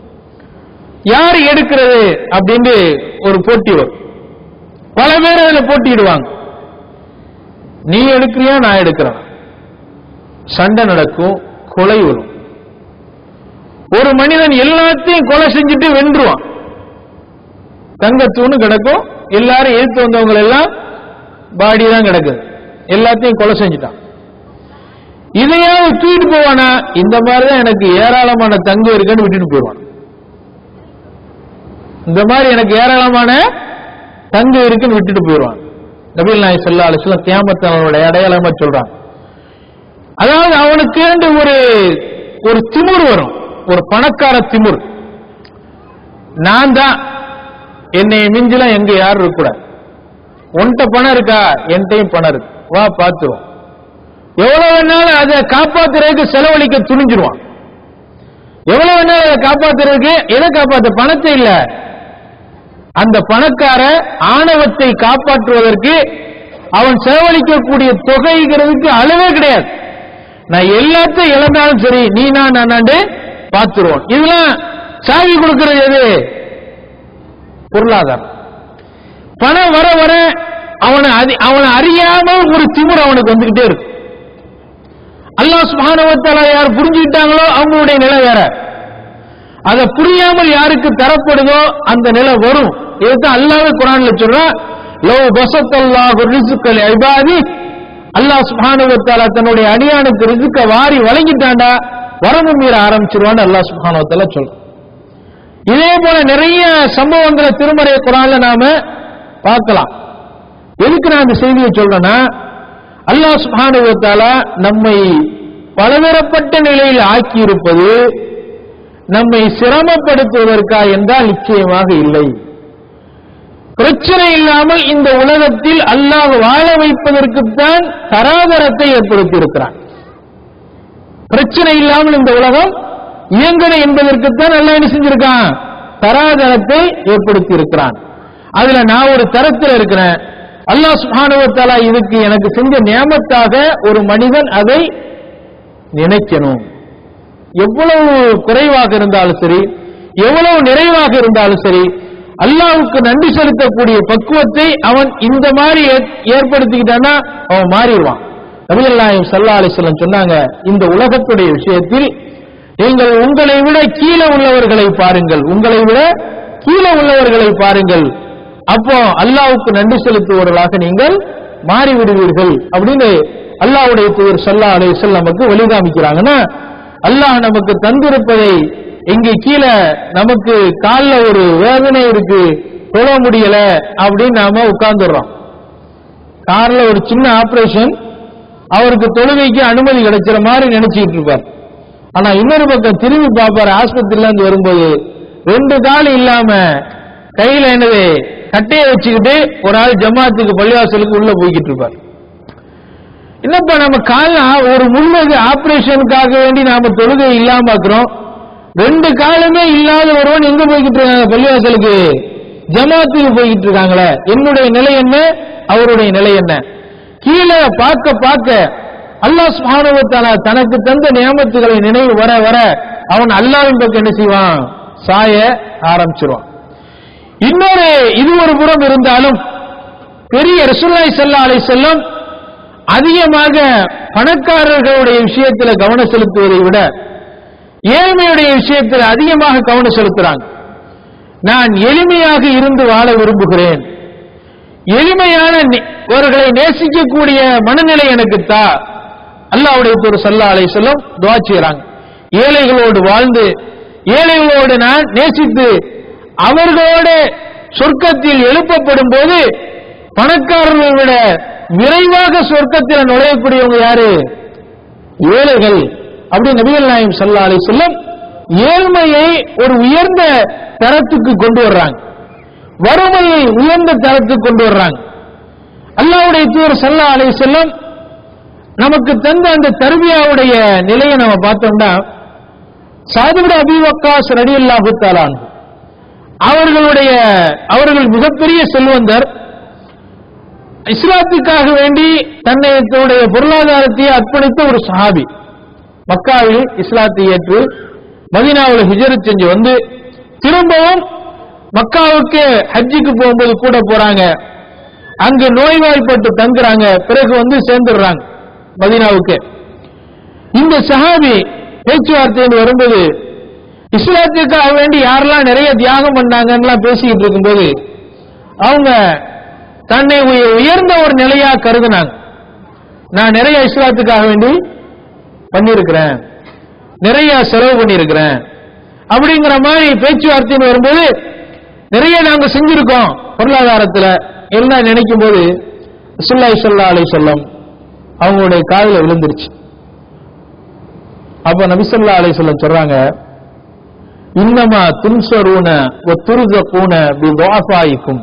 [SPEAKER 1] யார் எடுக்கிறது அப்படின்னு ஒரு போட்டி வரும். பல பேர் அதில் போட்டியிடுவாங்க. நீ எடுக்கிறியா நான் எடுக்கிறேன், சண்டை நடக்கும், கொலை வரும். ஒரு மனிதன் எல்லாத்தையும் கொலை செஞ்சுட்டு வென்றுவான். தங்கத்தூணு கிடக்கும், எல்லாரும் எழுத்து வந்தவங்க எல்லாம் பாடி தான் கிடக்குது, எல்லாத்தையும் கொலை செஞ்சுட்டான். இதையாவது தூக்கிட்டு போவானா? இந்த மாதிரிதான் எனக்கு ஏராளமான தங்கம் இருக்குன்னு விட்டுட்டு போயிடுவான். இந்த மாதிரி எனக்கு ஏராளமான தங்கம் இருக்குன்னு விட்டுட்டு போயிடுவான். நபிகள் நாயகம் ஸல்லல்லாஹு அலைஹி வஸல்லம் கியாமத் நாளுடைய அடையாளமா சொல்றான். அதாவது அவனுக்கு ஒரு ஒரு திமிர் வரும், ஒரு பணக்கார திமிர். நான் தான், என்னை மிஞ்சலாம் எங்க யாரும் இருக்கக்கூடாது. உன்கிட்ட பணம் இருக்கா, என்கிட்டயும் பணம் இருக்கு, வா பார்த்துவோம். எவ்வளவு வேணாலும் அதை காப்பாத்துறதுக்கு செலவழிக்க துணிஞ்சிருவான். எவ்வளவு வேணாலும் அதை காப்பாத்துறதுக்கு, எதை காப்பாற்ற? பணத்தை இல்ல, அந்த பணக்கார ஆணவத்தை காப்பாற்றுவதற்கு அவன் செலவழிக்கக்கூடிய தொகைங்கிறதுக்கு அளவே கிடையாது. நான் எல்லாத்தையும் இழந்தாலும் சரி, நீ நான் பார்த்துருவோம். இதெல்லாம் சாவி கொடுக்கிறது எது? பொருளாதாரம். பணம் வர வர அவனை அறியாமல் ஒரு திமிர் அவனுக்கு வந்துகிட்டே இருக்கு. அல்லாஹ் சுப்ஹானஹு வ தஆலா யார் புரிஞ்சுக்கிட்டாங்களோ அவங்களுடைய நிலை வேற. அதை புரியாமல் யாருக்கு தரப்படுதோ அந்த நிலை வரும். இதுதான் அல்லாஹ் குர்ஆன்ல சொல்றான், லவ் பஸத்தல்லாஹு ரிஸ்க லிஇபாதி, அல்லாஹ் சுப்ஹானஹு வ தஆலா தன்னுடைய அடியானுக்கு ரிஸ்க வாரி வழங்கிட்டாண்டா வரம்பு மீற ஆரம்பிச்சிருவான்னு அல்லாஹ் சுப்ஹானஹு வ தஆலா சொல்றான். இதே போல நிறைய சம்பவங்களை திருமறை குர்ஆன்ல நாம பார்க்கலாம். எதுக்கு நான் இந்த செய்தியை சொல்றேன்னா, அல்லாஹ் சுப்ஹானஹு வ தஆலா நம்மை பலதரப்பட்ட நிலையில் ஆக்கி இருப்பது நம்மை சிரமப்படுத்துவதற்கா என்றால் நிச்சயமாக இல்லை. பிரச்சனை இல்லாமல் இந்த உலகத்தில் அல்லாஹ் வாழ வைப்பதற்குத்தான் தராதரத்தை ஏற்படுத்தி இருக்கிறான். பிரச்சனை இல்லாமல் இந்த உலகம் இயங்கணும் என்பதற்குத்தான் அல்லாஹ் என்ன செஞ்சிருக்கான்? தராதரத்தை ஏற்படுத்தி இருக்கிறான். அதுல நான் ஒரு தரத்தில் இருக்கிறேன். அல்லாஹ் சுப்ஹானஹு வ தஆலா இதுக்கு எனக்கு செஞ்ச நியமத்தாக ஒரு மனிதன் அதை நினைக்கணும். எவ்வளவு குறைவாக இருந்தாலும் சரி, எவ்வளவு நிறைவாக இருந்தாலும் சரி, அல்லாஹ்வுக்கு நன்றி செலுத்தக்கூடிய பக்குவத்தை அவன் இந்த மாதிரி ஏற்படுத்திக்கிட்டான்னா அவன் மாறிடுவான். நபிகள் நாயகம் ஸல்லல்லாஹு அலைஹி வஸல்லம் சொன்னாங்க, இந்த உலகத்துடைய விஷயத்தில் நீங்கள் உங்களை விட கீழே உள்ளவர்களை பாருங்கள், உங்களை விட கீழே உள்ளவர்களை பாருங்கள், அப்போ அல்லாஹ்வுக்கு நன்றி செலுத்துவவர்களாக நீங்கள் மாறிவிடுவீர்கள் அப்படின்னு அல்லாஹ்வுடைய தூதர் ஸல்லல்லாஹு அலைஹி வஸல்லம் நமக்கு வழிகாமிக்கிறாங்கன்னா, அல்லாஹ் நமக்கு தந்திருப்பதை இங்கே கீழே நமக்கு கால்ல ஒரு வேதனை இருக்கு, தொழ முடியல அப்படின்னு நாம உட்கார்ந்துடுறோம். கார்ல ஒரு சின்ன ஆபரேஷன், அவருக்கு தொழுகைக்கு அனுமதி கிடைக்கிற மாதிரி நினைச்சிட்டு இருப்பார். ஆனா இன்னொரு பக்கம் திரும்பி பார்ப்பாரு, ஆஸ்பத்திரியில இருந்து வரும்போது 2 கால் இல்லாம கையில என்னது கட்டையை வச்சுக்கிட்டு ஒரு ஆள் ஜமாத்துக்கு பள்ளிவாசலுக்கு உள்ள போய்கிட்டு இருப்பார். என்னப்பா நம்ம கால ஒரு முன்னது ஆபரேஷனுக்காக வேண்டி நாம தொழுகை இல்லாம இருக்கிறோம், 2 காலுமே இல்லாத ஒருவன் எங்க போய்கிட்டு இருக்காங்க? பள்ளிவாசலுக்கு, ஜமாத்துக்கு போய்கிட்டு இருக்காங்களே. என்னுடைய நிலை என்ன, அவருடைய நிலை என்ன? கீழே பார்க்க பார்க்க அல்லாஹ் சுப்ஹானஹு வ தஆலா தனக்கு தந்த நியமத்துகளை நினைவு வர வர அவன் அல்லாஹ்வின் பக்கம் என்ன செய்வான்? சாய ஆரம்பிச்சிருவான். இன்னொரு இது ஒரு புறம் இருந்தாலும், பெரிய ரசூலுல்லாஹி ஸல்லல்லாஹு அலைஹி வஸல்லம் அதிகமாக பணக்காரர்களுடைய விஷயத்தில் கவனம் செலுத்துவதை விட ஏழ்மையுடைய விஷயத்தில் அதிகமாக கவனம் செலுத்துறாங்க. நான் எளிமையாக இருந்து வாழ விரும்புகிறேன், எளிமையானவர்களை நேசிக்கக்கூடிய மனநிலை எனக்கு தா. அல்லாஹ்வுடைய தூதர் ஸல்லல்லாஹு அலைஹி வஸல்லம் துஆ செய்றாங்க, ஏழைகளோடு வாழ்ந்து ஏழைகளோடு நான் நேசித்து அவர்களோடு சொர்க்கத்தில் எழுப்பப்படும் போது பணக்காரர்களை விட விரைவாக சொர்க்கத்தில் நுழையக்கூடியவங்க யாரு? ஏழைகள். அப்படி நபிகள் நாயகம் ஸல்லல்லாஹு அலைஹி வஸல்லம் ஏழ்மையை ஒரு உயர்ந்த தரத்துக்கு கொண்டு வர்றாங்க, வறுமையை உயர்ந்த தரத்துக்கு கொண்டு வர்றாங்க. அல்லாஹ்வுடைய தூதர் ஸல்லல்லாஹு அலைஹி வஸல்லம் நமக்கு தந்த அந்த தர்பியாவுடைய நிலையை நம்ம பார்த்தோம்னா, சஅத் இப்னு அபீ வக்காஸ் ரலியல்லாஹு தஆலா அவர்கள் மிகப்பெரிய செல்வந்தர். இஸ்லாத்துக்காக வேண்டி தன்னுடைய பொருளாதாரத்தை அர்ப்பணித்த ஒரு சஹாபி. மக்காவில் இஸ்லாத்தை ஏற்று மதீனாவில் ஹிஜ்ரத் செஞ்சு வந்து திரும்பவும் மக்காவுக்கு ஹஜ்ஜுக்கு போகும்போது கூட போறாங்க. அங்கு நோய்வாய்ப்பட்டு தங்குறாங்க, பிறகு வந்து சேர்ந்துடுறாங்க மதீனாவுக்கு. இந்த சஹாபி பேச்சுவார்த்தையில் வரும்போது இஸ்லாத்துக்காக வேண்டி யாரெல்லாம் நிறைய தியாகம் பண்ணாங்கன்னு பேசிக்கிட்டு இருக்கும்போது அவங்க தன்னை உயர்ந்த ஒரு நிலையா கருதுனாங்க. நான் நிறைய இஸ்லாத்துக்காக வேண்டி பண்ணியிருக்கிறேன், நிறைய செலவு பண்ணியிருக்கிறேன் அப்படிங்கிற மாதிரி பேச்சுவார்த்தைன்னு வரும்போது நிறைய நாங்க செஞ்சிருக்கோம் பொருளாதாரத்தில் எல்லாம் நினைக்கும் போது ரசூலுல்லாஹி ஸல்லல்லாஹு அலைஹி வஸல்லம் அவங்களுடைய காதுல விழுந்துருச்சு. அப்ப நபி ஸல்லல்லாஹு அலைஹி வஸல்லம் சொல்றாங்க, இன்னமா துன்சரூன வ துர்ஸகூன பிதுஆஃபாயிக்கும்,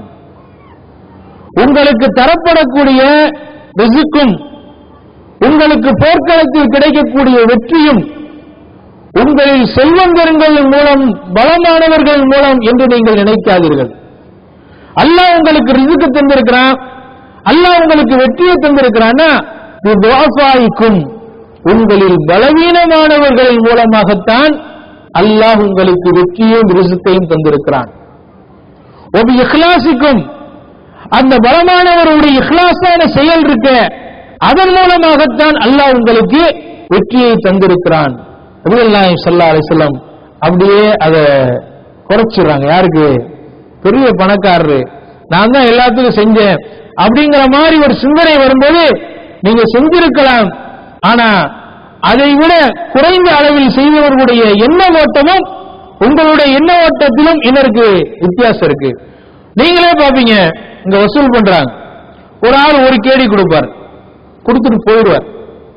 [SPEAKER 1] உங்களுக்கு தரப்படக்கூடிய ரிஸ்க்கும் உங்களுக்கு போர்க்களத்தில் கிடைக்கக்கூடிய வெற்றியும் உங்களில் செல்வந்தர்கள் மூலம் பலமானவர்கள் மூலம் என்று நீங்கள் நினைக்காதீர்கள். அல்லாஹ் உங்களுக்கு ரிஸ்க் தந்திருக்கிறான், அல்லாஹ் உங்களுக்கு வெற்றியை தந்திருக்கிறான்னா பிதுஆஃபாயிக்கும், உங்களில் பலவீனமானவர்கள் மூலமாகத்தான் அல்லாஹ் உங்களுக்கு வெற்றியும் ரிஸ்கையும் தந்திருக்கிறான். ஒபி இஹ்லாசிக்கும், அந்த பலமானவருடைய இஹ்லாஸான செயல் இருக்க அதன் மூலமாகத்தான் அல்லாஹ் உங்களுக்கு வெற்றியை தந்திருக்கிறான். நபிகள் ஸல்லல்லாஹு அலைஹி வஸல்லம் அப்படியே அதை குறைச்சிடுறாங்க. யாருக்கு? பெரிய பணக்காரரு, நான் தான் எல்லாத்துக்கும் செஞ்சேன் அப்படிங்கிற மாதிரி ஒரு சிந்தனை வரும்போது நீங்க செஞ்சிருக்கலாம், ஆனா அதை விட குறைந்த அளவில் செய்தவர்களுடைய எண்ண ஓட்டமும் உங்களுடைய எண்ண ஓட்டத்திலும் இன்னருக்கு வித்தியாசம் இருக்கு. நீங்களே பாப்பீங்க, இங்க வசூல் பண்றாங்க, ஒரு ஆள் ஒரு கேடி கொடுப்பார், கொடுத்துட்டு போயிடுவார்.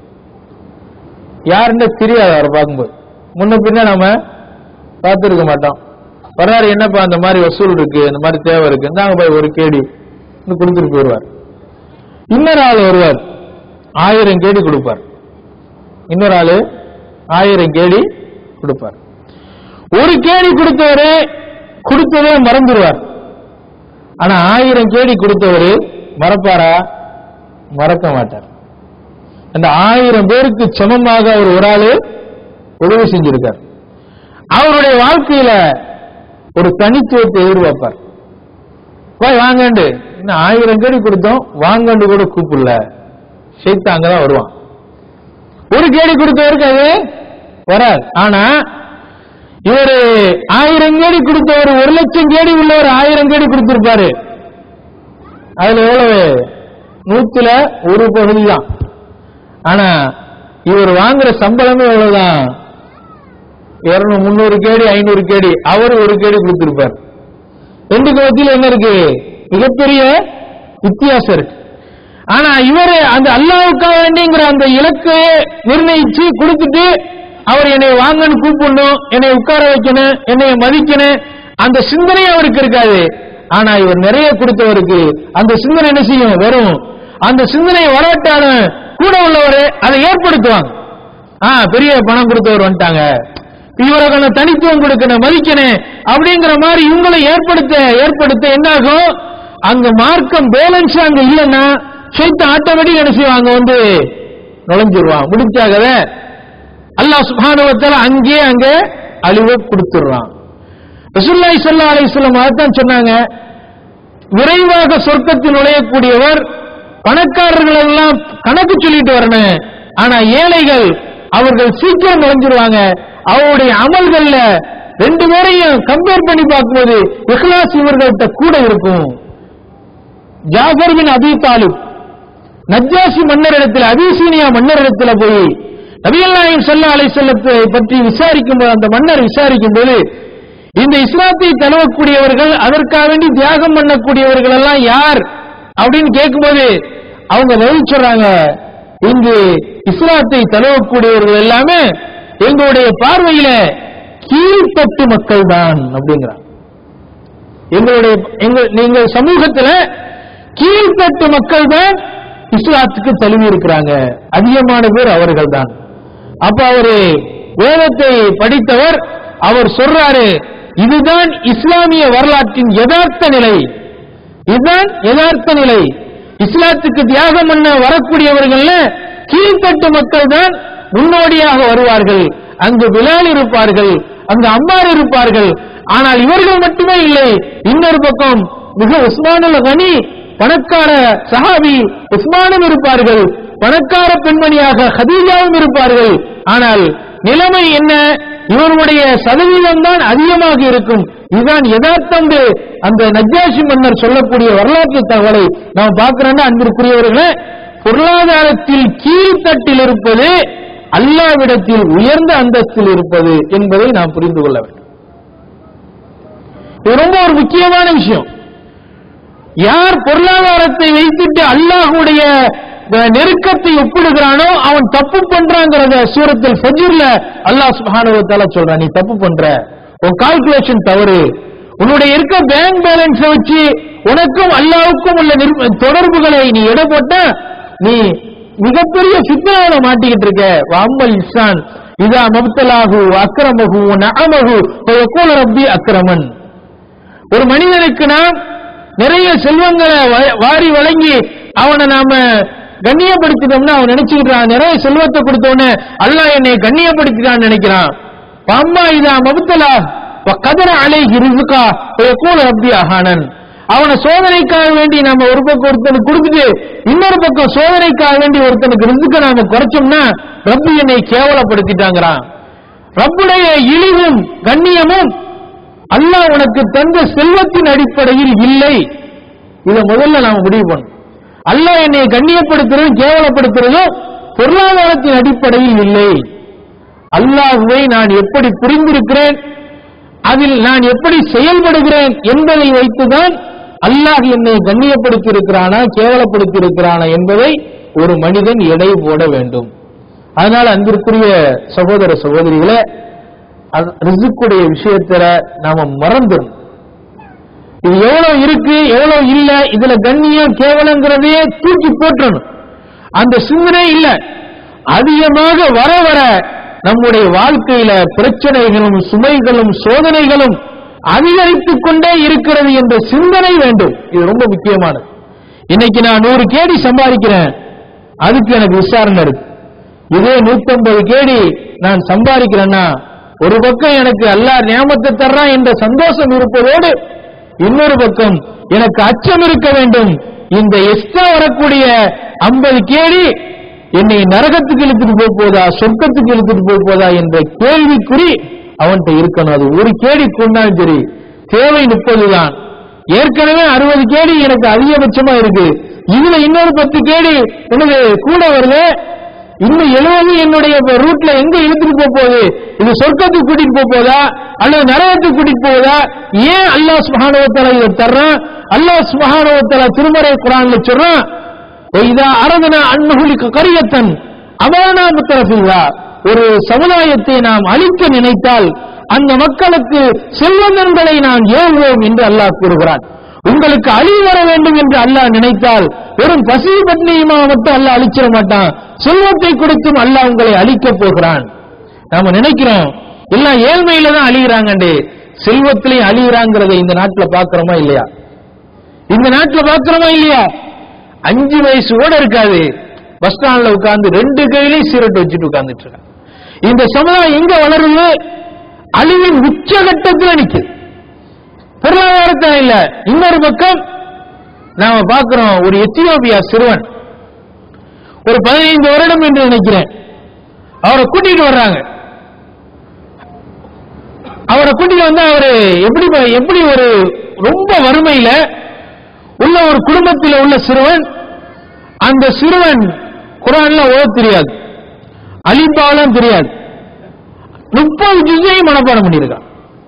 [SPEAKER 1] யாருன்னு தெரியாது அவரை பார்க்கும்போது, முன்ன பின்ன நாம பார்த்துருக்க மாட்டோம். வர்றாரு, என்னப்பா அந்த மாதிரி வசூல் இருக்கு, இந்த மாதிரி தேவை இருக்கு, நாங்க போய் ஒரு கேடி கொடுத்துட்டு போயிடுவார். இன்னொரு ஆள் வருவார், 1000 கேடி கொடுப்பார். இன்னொரு ஆளு 1000 கேடி கொடுப்பார். ஒரு கேடி கொடுத்தவரு கொடுத்ததே மறந்துடுவார். ஆனா 1000 கேடி கொடுத்தவரு மறப்பாரா? மறக்க மாட்டார். அந்த 1000 பேருக்கு சமமாக அவர் ஒரு ஆளு உதவி செஞ்சிருக்கார். அவருடைய வாழ்க்கையில ஒரு தனித்துவத்தை எதிர்பார்ப்பார். போய் வாங்கண்டு, இன்னும் 1000 கேடி கொடுத்தோம், வாங்கண்டு கூட கூப்பிடல, ஷைத்தான் அங்கதான் வருவான். ஒரு கேடி கொடுத்தவருக்கு அது வராது. ஆனா இவர் 1000 கேடி கொடுத்தவர் 1,00,000 கேடி உள்ளவர் 1000 கேடி கொடுத்திருப்பாரு. அதுல எவ்வளவு? 100ல ஒரு பகுதி தான். ஆனா இவர் வாங்குற சம்பளமே எவ்வளவுதான்? 200 300 கேடி 500 கேடி, அவர் ஒரு கேடி கொடுத்திருப்பார். ரெண்டுக்கு மத்தியில் என்ன இருக்கு? மிகப்பெரிய வித்தியாசம் இருக்கு. ஆனா இவரு அந்த அல்லாஹ்வுக்காக வேண்டிங்கிற அந்த இலக்கை நிர்ணயிச்சு கொடுத்துட்டு, அவர் என்னை வாங்கன்னு கூப்பிடணும், என்னை உட்கார வைக்கணும், என்னை மதிக்கணும், அந்த சிந்தனை அவருக்கு இருக்காது. ஆனா இவர் நிறைய கொடுத்தவருக்கு அந்த சிந்தனை என்ன செய்யும்? வரும். அந்த சிந்தனை வராட்டாலும் கூட உள்ளவரை அதை ஏற்படுத்துவாங்க. பெரிய பணம் கொடுத்தவர் வந்துட்டாங்க, இவரை தனித்துவம் கொடுக்கணும், மதிக்கணும் அப்படிங்கிற மாதிரி இவங்களை ஏற்படுத்த என்ன ஆகும்? அங்க மார்க்கம் பேலன்ஸ் அங்க இல்லைன்னா ஷைத்தான் ஆட்டோமேட்டிக் என்ன செய்வாங்க? வந்து நுழைஞ்சிருவான். முடிச்சாகத அல்லாஹ் சுப்ஹானஹு வ தஆலா அங்கே அழிவை கொடுத்துடுறான். ரசூலுல்லாஹி ஸல்லல்லாஹு அலைஹி வஸல்லம் அதான் சொன்னாங்க, விரைவாக சொர்க்கத்தில் நுழையக்கூடியவர் பணக்காரர்கள் எல்லாம் கணக்கு சொல்லிட்டு வரணும், ஆனா ஏழைகள் அவர்கள் சீக்கிரம் நுழைஞ்சிருவாங்க. அவருடைய அமல்கள்ல ரெண்டு பேரையும் கம்பேர் பண்ணி பார்க்கும்போது இஹ்லாஸ் இவர்கள்ட்ட கூட இருக்கும். ஜாஃபர் பின் அபீ தாலிப் நஜ்ஜாஷி மன்னரிடத்தில், அபிசீனியா மன்னரிடத்தில் போய் நபிகள் நாயகம் ஸல்லல்லாஹு அலைஹி வஸல்லத்தை பற்றி விசாரிக்கும் போது, அந்த மன்னர் விசாரிக்கும் போது, இந்த இஸ்லாத்தை தழுவக்கூடியவர்கள், அதற்காக வேண்டி தியாகம் பண்ணக்கூடியவர்கள் எல்லாம் யார் அப்படின்னு கேட்கும்போது அவங்க பதில் சொல்றாங்க, இங்கு இஸ்லாத்தை தழுவக்கூடியவர்கள் எல்லாமே எங்களுடைய பார்வையில கீழ்த்தட்டு மக்கள் தான் அப்படிங்கிறாங்க. எங்கள் சமூகத்துல கீழ்த்தட்டு மக்கள் தான் இஸ்லாத்துக்கு தழுவி இருக்கிறாங்க, அதிகமான பேர் அவர்கள் தான். அப்ப அவரு வேதத்தை படித்தவர், அவர் சொல்றாரு, இதுதான் இஸ்லாமிய வரலாற்றின் யதார்த்த நிலை, இதுதான் யதார்த்த நிலை. இஸ்லாத்துக்கு தியாகம் பண்ண வரக்கூடியவர்கள் கீழ்த்தட்டு மக்கள் தான் முன்னோடியாக வருவார்கள். அங்கு பிலால் இருப்பார்கள், அங்கு அம்மார் இருப்பார்கள். ஆனால் இவர்கள் மட்டுமே இல்லை, இன்னொரு பக்கம் மிக உஸ்மானுல் கனி பணக்கார சஹாபி உஸ்மானும் இருப்பார்கள், பணக்கார பெண்மணியாக ஹதீஜாவும் இருப்பார்கள். ஆனால் நிலைமை என்ன? இவருடைய சதவீதம் தான் அதிகமாக இருக்கும். இதுதான் யதார்த்தம். அந்த நஜ்ஜாஷி மன்னர் சொல்லக்கூடிய வரலாற்று தகவலை நாம் பார்க்கிறோம்னா, அன்பிற்குரியவர்களே, பொருளாதாரத்தில் கீழ்த்தட்டில் இருப்பது அல்லாஹ்விடத்தில் உயர்ந்த அந்தஸ்தில் இருப்பது என்பதை நாம் புரிந்து கொள்ள வேண்டும். இது ரொம்ப ஒரு முக்கியமான விஷயம். யார் பொருளாதாரத்தை வைத்துட்டு அல்லாஹ்வுடைய நெருக்கத்தை ஒப்பிடுகிறானோ அவன் தப்பு பண்றாங்கிறத சூரத்தில் ஃபஜ்ர்ல அல்லாஹ் சுப்ஹானஹு வ தஆலா சொல்றான். நீ தப்பு பண்ற, உன் கால்குலேஷன் தவறு, உன்னுடைய இருக்க பேங்க் பேலன்ஸ் வச்சு உனக்கும் அல்லாஹ்வுக்கும் உள்ள தொடர்புகளை நீ எடை போட்ட நீ மிகப்பெரிய ஃபித்னாவுல மாட்டிக்கிட்டு இருக்க. வஅம்மல் இன்சான் இதா மப்தலாஹு அக்ரமஹு நஅமஹு ஃபயகூலு ரப்பி அக்ரமன். ஒரு மனிதனுக்கு நாம் நிறைய செல்வங்களை வாரி வழங்கி அவனை நாம கண்ணியப்படுத்திட்டோம்னா அவன் நினைச்சுக்கிறான் நிறைய செல்வத்தை கொடுத்தவன அல்லாஹ் என்னை கண்ணியப்படுத்திட்டான்னு நினைக்கிறான். அம்மா இதா மப்தலா கதற அலைஹி ரிஸ்கா ஃபயகூலு ரப்பி அஹானன். அவனை சோதனைக்காக வேண்டி நாம ஒரு பக்கம் ஒருத்தனுக்கு கொடுத்துட்டு இன்னொரு பக்கம் சோதனைக்காக வேண்டி ஒருத்தனுக்கு ரிஸ்க நாம குறைச்சோம்னா ரப்பி என்னை கேவலப்படுத்திட்டாங்கிறான். ரப்புடைய இழிவும் கண்ணியமும் அல்லாஹ் உனக்கு தந்த செல்வத்தின் அடிப்படையில் இல்லை. இதை முதல்ல நாம முடிவு பண்ணணும். அல்லாஹ் என்னை கண்ணியப்படுத்துறதும் கேவலப்படுத்துறதும் பொருளாதாரத்தின் அடிப்படையில் இல்லை. அல்லாஹ்வை நான் எப்படி புரிந்திருக்கிறேன், அதில் நான் எப்படி செயல்படுகிறேன் என்பதை வைத்துதான் அல்லாஹ் என்னை கண்ணியப்படுத்தி இருக்கிறானா கேவலப்படுத்தி இருக்கிறானா என்பதை ஒரு மனிதன் எடை போட வேண்டும். அதனால அன்பிற்குரிய சகோதர சகோதரிகளே, ரிஸ்குடைய விஷயத்துல நாம மறந்துடும். இது எவ்வளவு இருக்கு எவ்வளவு இல்ல, இதுல கண்ணியம் கேவலங்கிறதையே தூக்கி போற்றணும். அந்த சிந்தனை இல்ல. அதிகமாக வர வர நம்முடைய வாழ்க்கையில பிரச்சனைகளும் சுமைகளும் சோதனைகளும் அதிகரித்துக் கொண்டே இருக்கிறது என்ற சிந்தனை வேண்டும். இது ரொம்ப முக்கியமானது. இன்னைக்கு நான் 100 கேடி சம்பாதிக்கிறேன், அதுக்கு எனக்கு விசாரணை இருக்கு. இதே 150 கேடி நான் சம்பாதிக்கிறேன்னா ஒரு பக்கம் எனக்கு அல்லாஹ் நியாமத்தை தர்றான் என்ற சந்தோஷம் இருப்பதோடு இன்னொரு பக்கம் எனக்கு அச்சம் இருக்க வேண்டும். இந்த எக்ஸ்ட்ரா வரக்கூடிய 50 கேடி என்னை நரகத்துக்கு இழுத்துட்டு போதா சொர்க்கத்துக்கு இழுத்துட்டு போதா என்ற கேள்விக்குறி அவன்கிட்ட இருக்கணும். அது ஒரு கேடி கொண்டாலும் சரி, தேவை 30 தான். ஏற்கனவே 60 கேடி எனக்கு அதிகபட்சமா இருக்கு, இதுல இன்னொரு 10 கேடி எனக்கு கூட வருது, இன்னும் 70 என்னுடைய ரூட்ல எங்க இழுத்துட்டு போகுது, இது சொர்க்கத்துக்கு கூட்டிட்டு போதா அல்லது நரகத்துக்கு கூட்டிட்டு போவதா? ஏன் அல்லாஹ் சுப்ஹானஹு வ தஆலா இதை தர்றான்? அல்லாஹ் சுப்ஹானஹு வ தஆலா திருமறை குர்ஆன்ல சொல்றான், இதா அரதனா அன்னுஹ்லிக கரியத்தன் அமானா முத்தரஃபிஹா. ஒரு சமுதாயத்தை நாம் அழிக்க நினைத்தால் அந்த மக்களுக்கு செல்வந்தன்களை நாம் ஏவுவோம் என்று அல்லாஹ் கூறுகிறான். உங்களுக்கு அழிவு வர வேண்டும் என்று அல்லாஹ் நினைத்தால் வெறும் பசி பட்டினியுமா மட்டும் அல்லாஹ் அழிச்சிட மாட்டான், செல்வத்தை கொடுத்தும் அல்லாஹ் உங்களை அழிக்கப் போகிறான். நாம நினைக்கிறோம் எல்லாம் ஏழ்மையில தான் அழிகிறாங்கண்டே, செல்வத்திலையும் அழிகிறாங்கிறத இந்த நாட்டில் பார்க்கிறோமா இல்லையா? இந்த நாட்டில் பார்க்கிறோமா இல்லையா? 5 வயசு கூட இருக்காது, பஸ் ஸ்டாண்ட்ல உட்கார்ந்து 2 கையிலையும் சீரட் வச்சுட்டு உட்கார்ந்துட்டு இருக்காங்க. இந்த சமுதாயம் எங்க வளருது? அழிவின் உச்சகட்டத்தில் நிற்குது. பொருளாதாரத்தை இல்ல. இன்னொரு பக்கம் நாம பார்க்கிறோம், ஒரு எத்தியோப்பியா சிறுவன், ஒரு 15 வருடம் என்று நினைக்கிறேன், அவரை கூட்டிட்டு வர்றாங்க. அவரை கூட்டிட்டு வந்து அவரு எப்படி ஒரு ரொம்ப வறுமையில உள்ள ஒரு குடும்பத்தில் உள்ள சிறுவன். அந்த சிறுவன் குர்ஆன்ல ஓத தெரியாது, அலிபாலாம் தெரியாது, 30 ஜுஸையும் மனப்பாடம் பண்ணியிருக்கான்.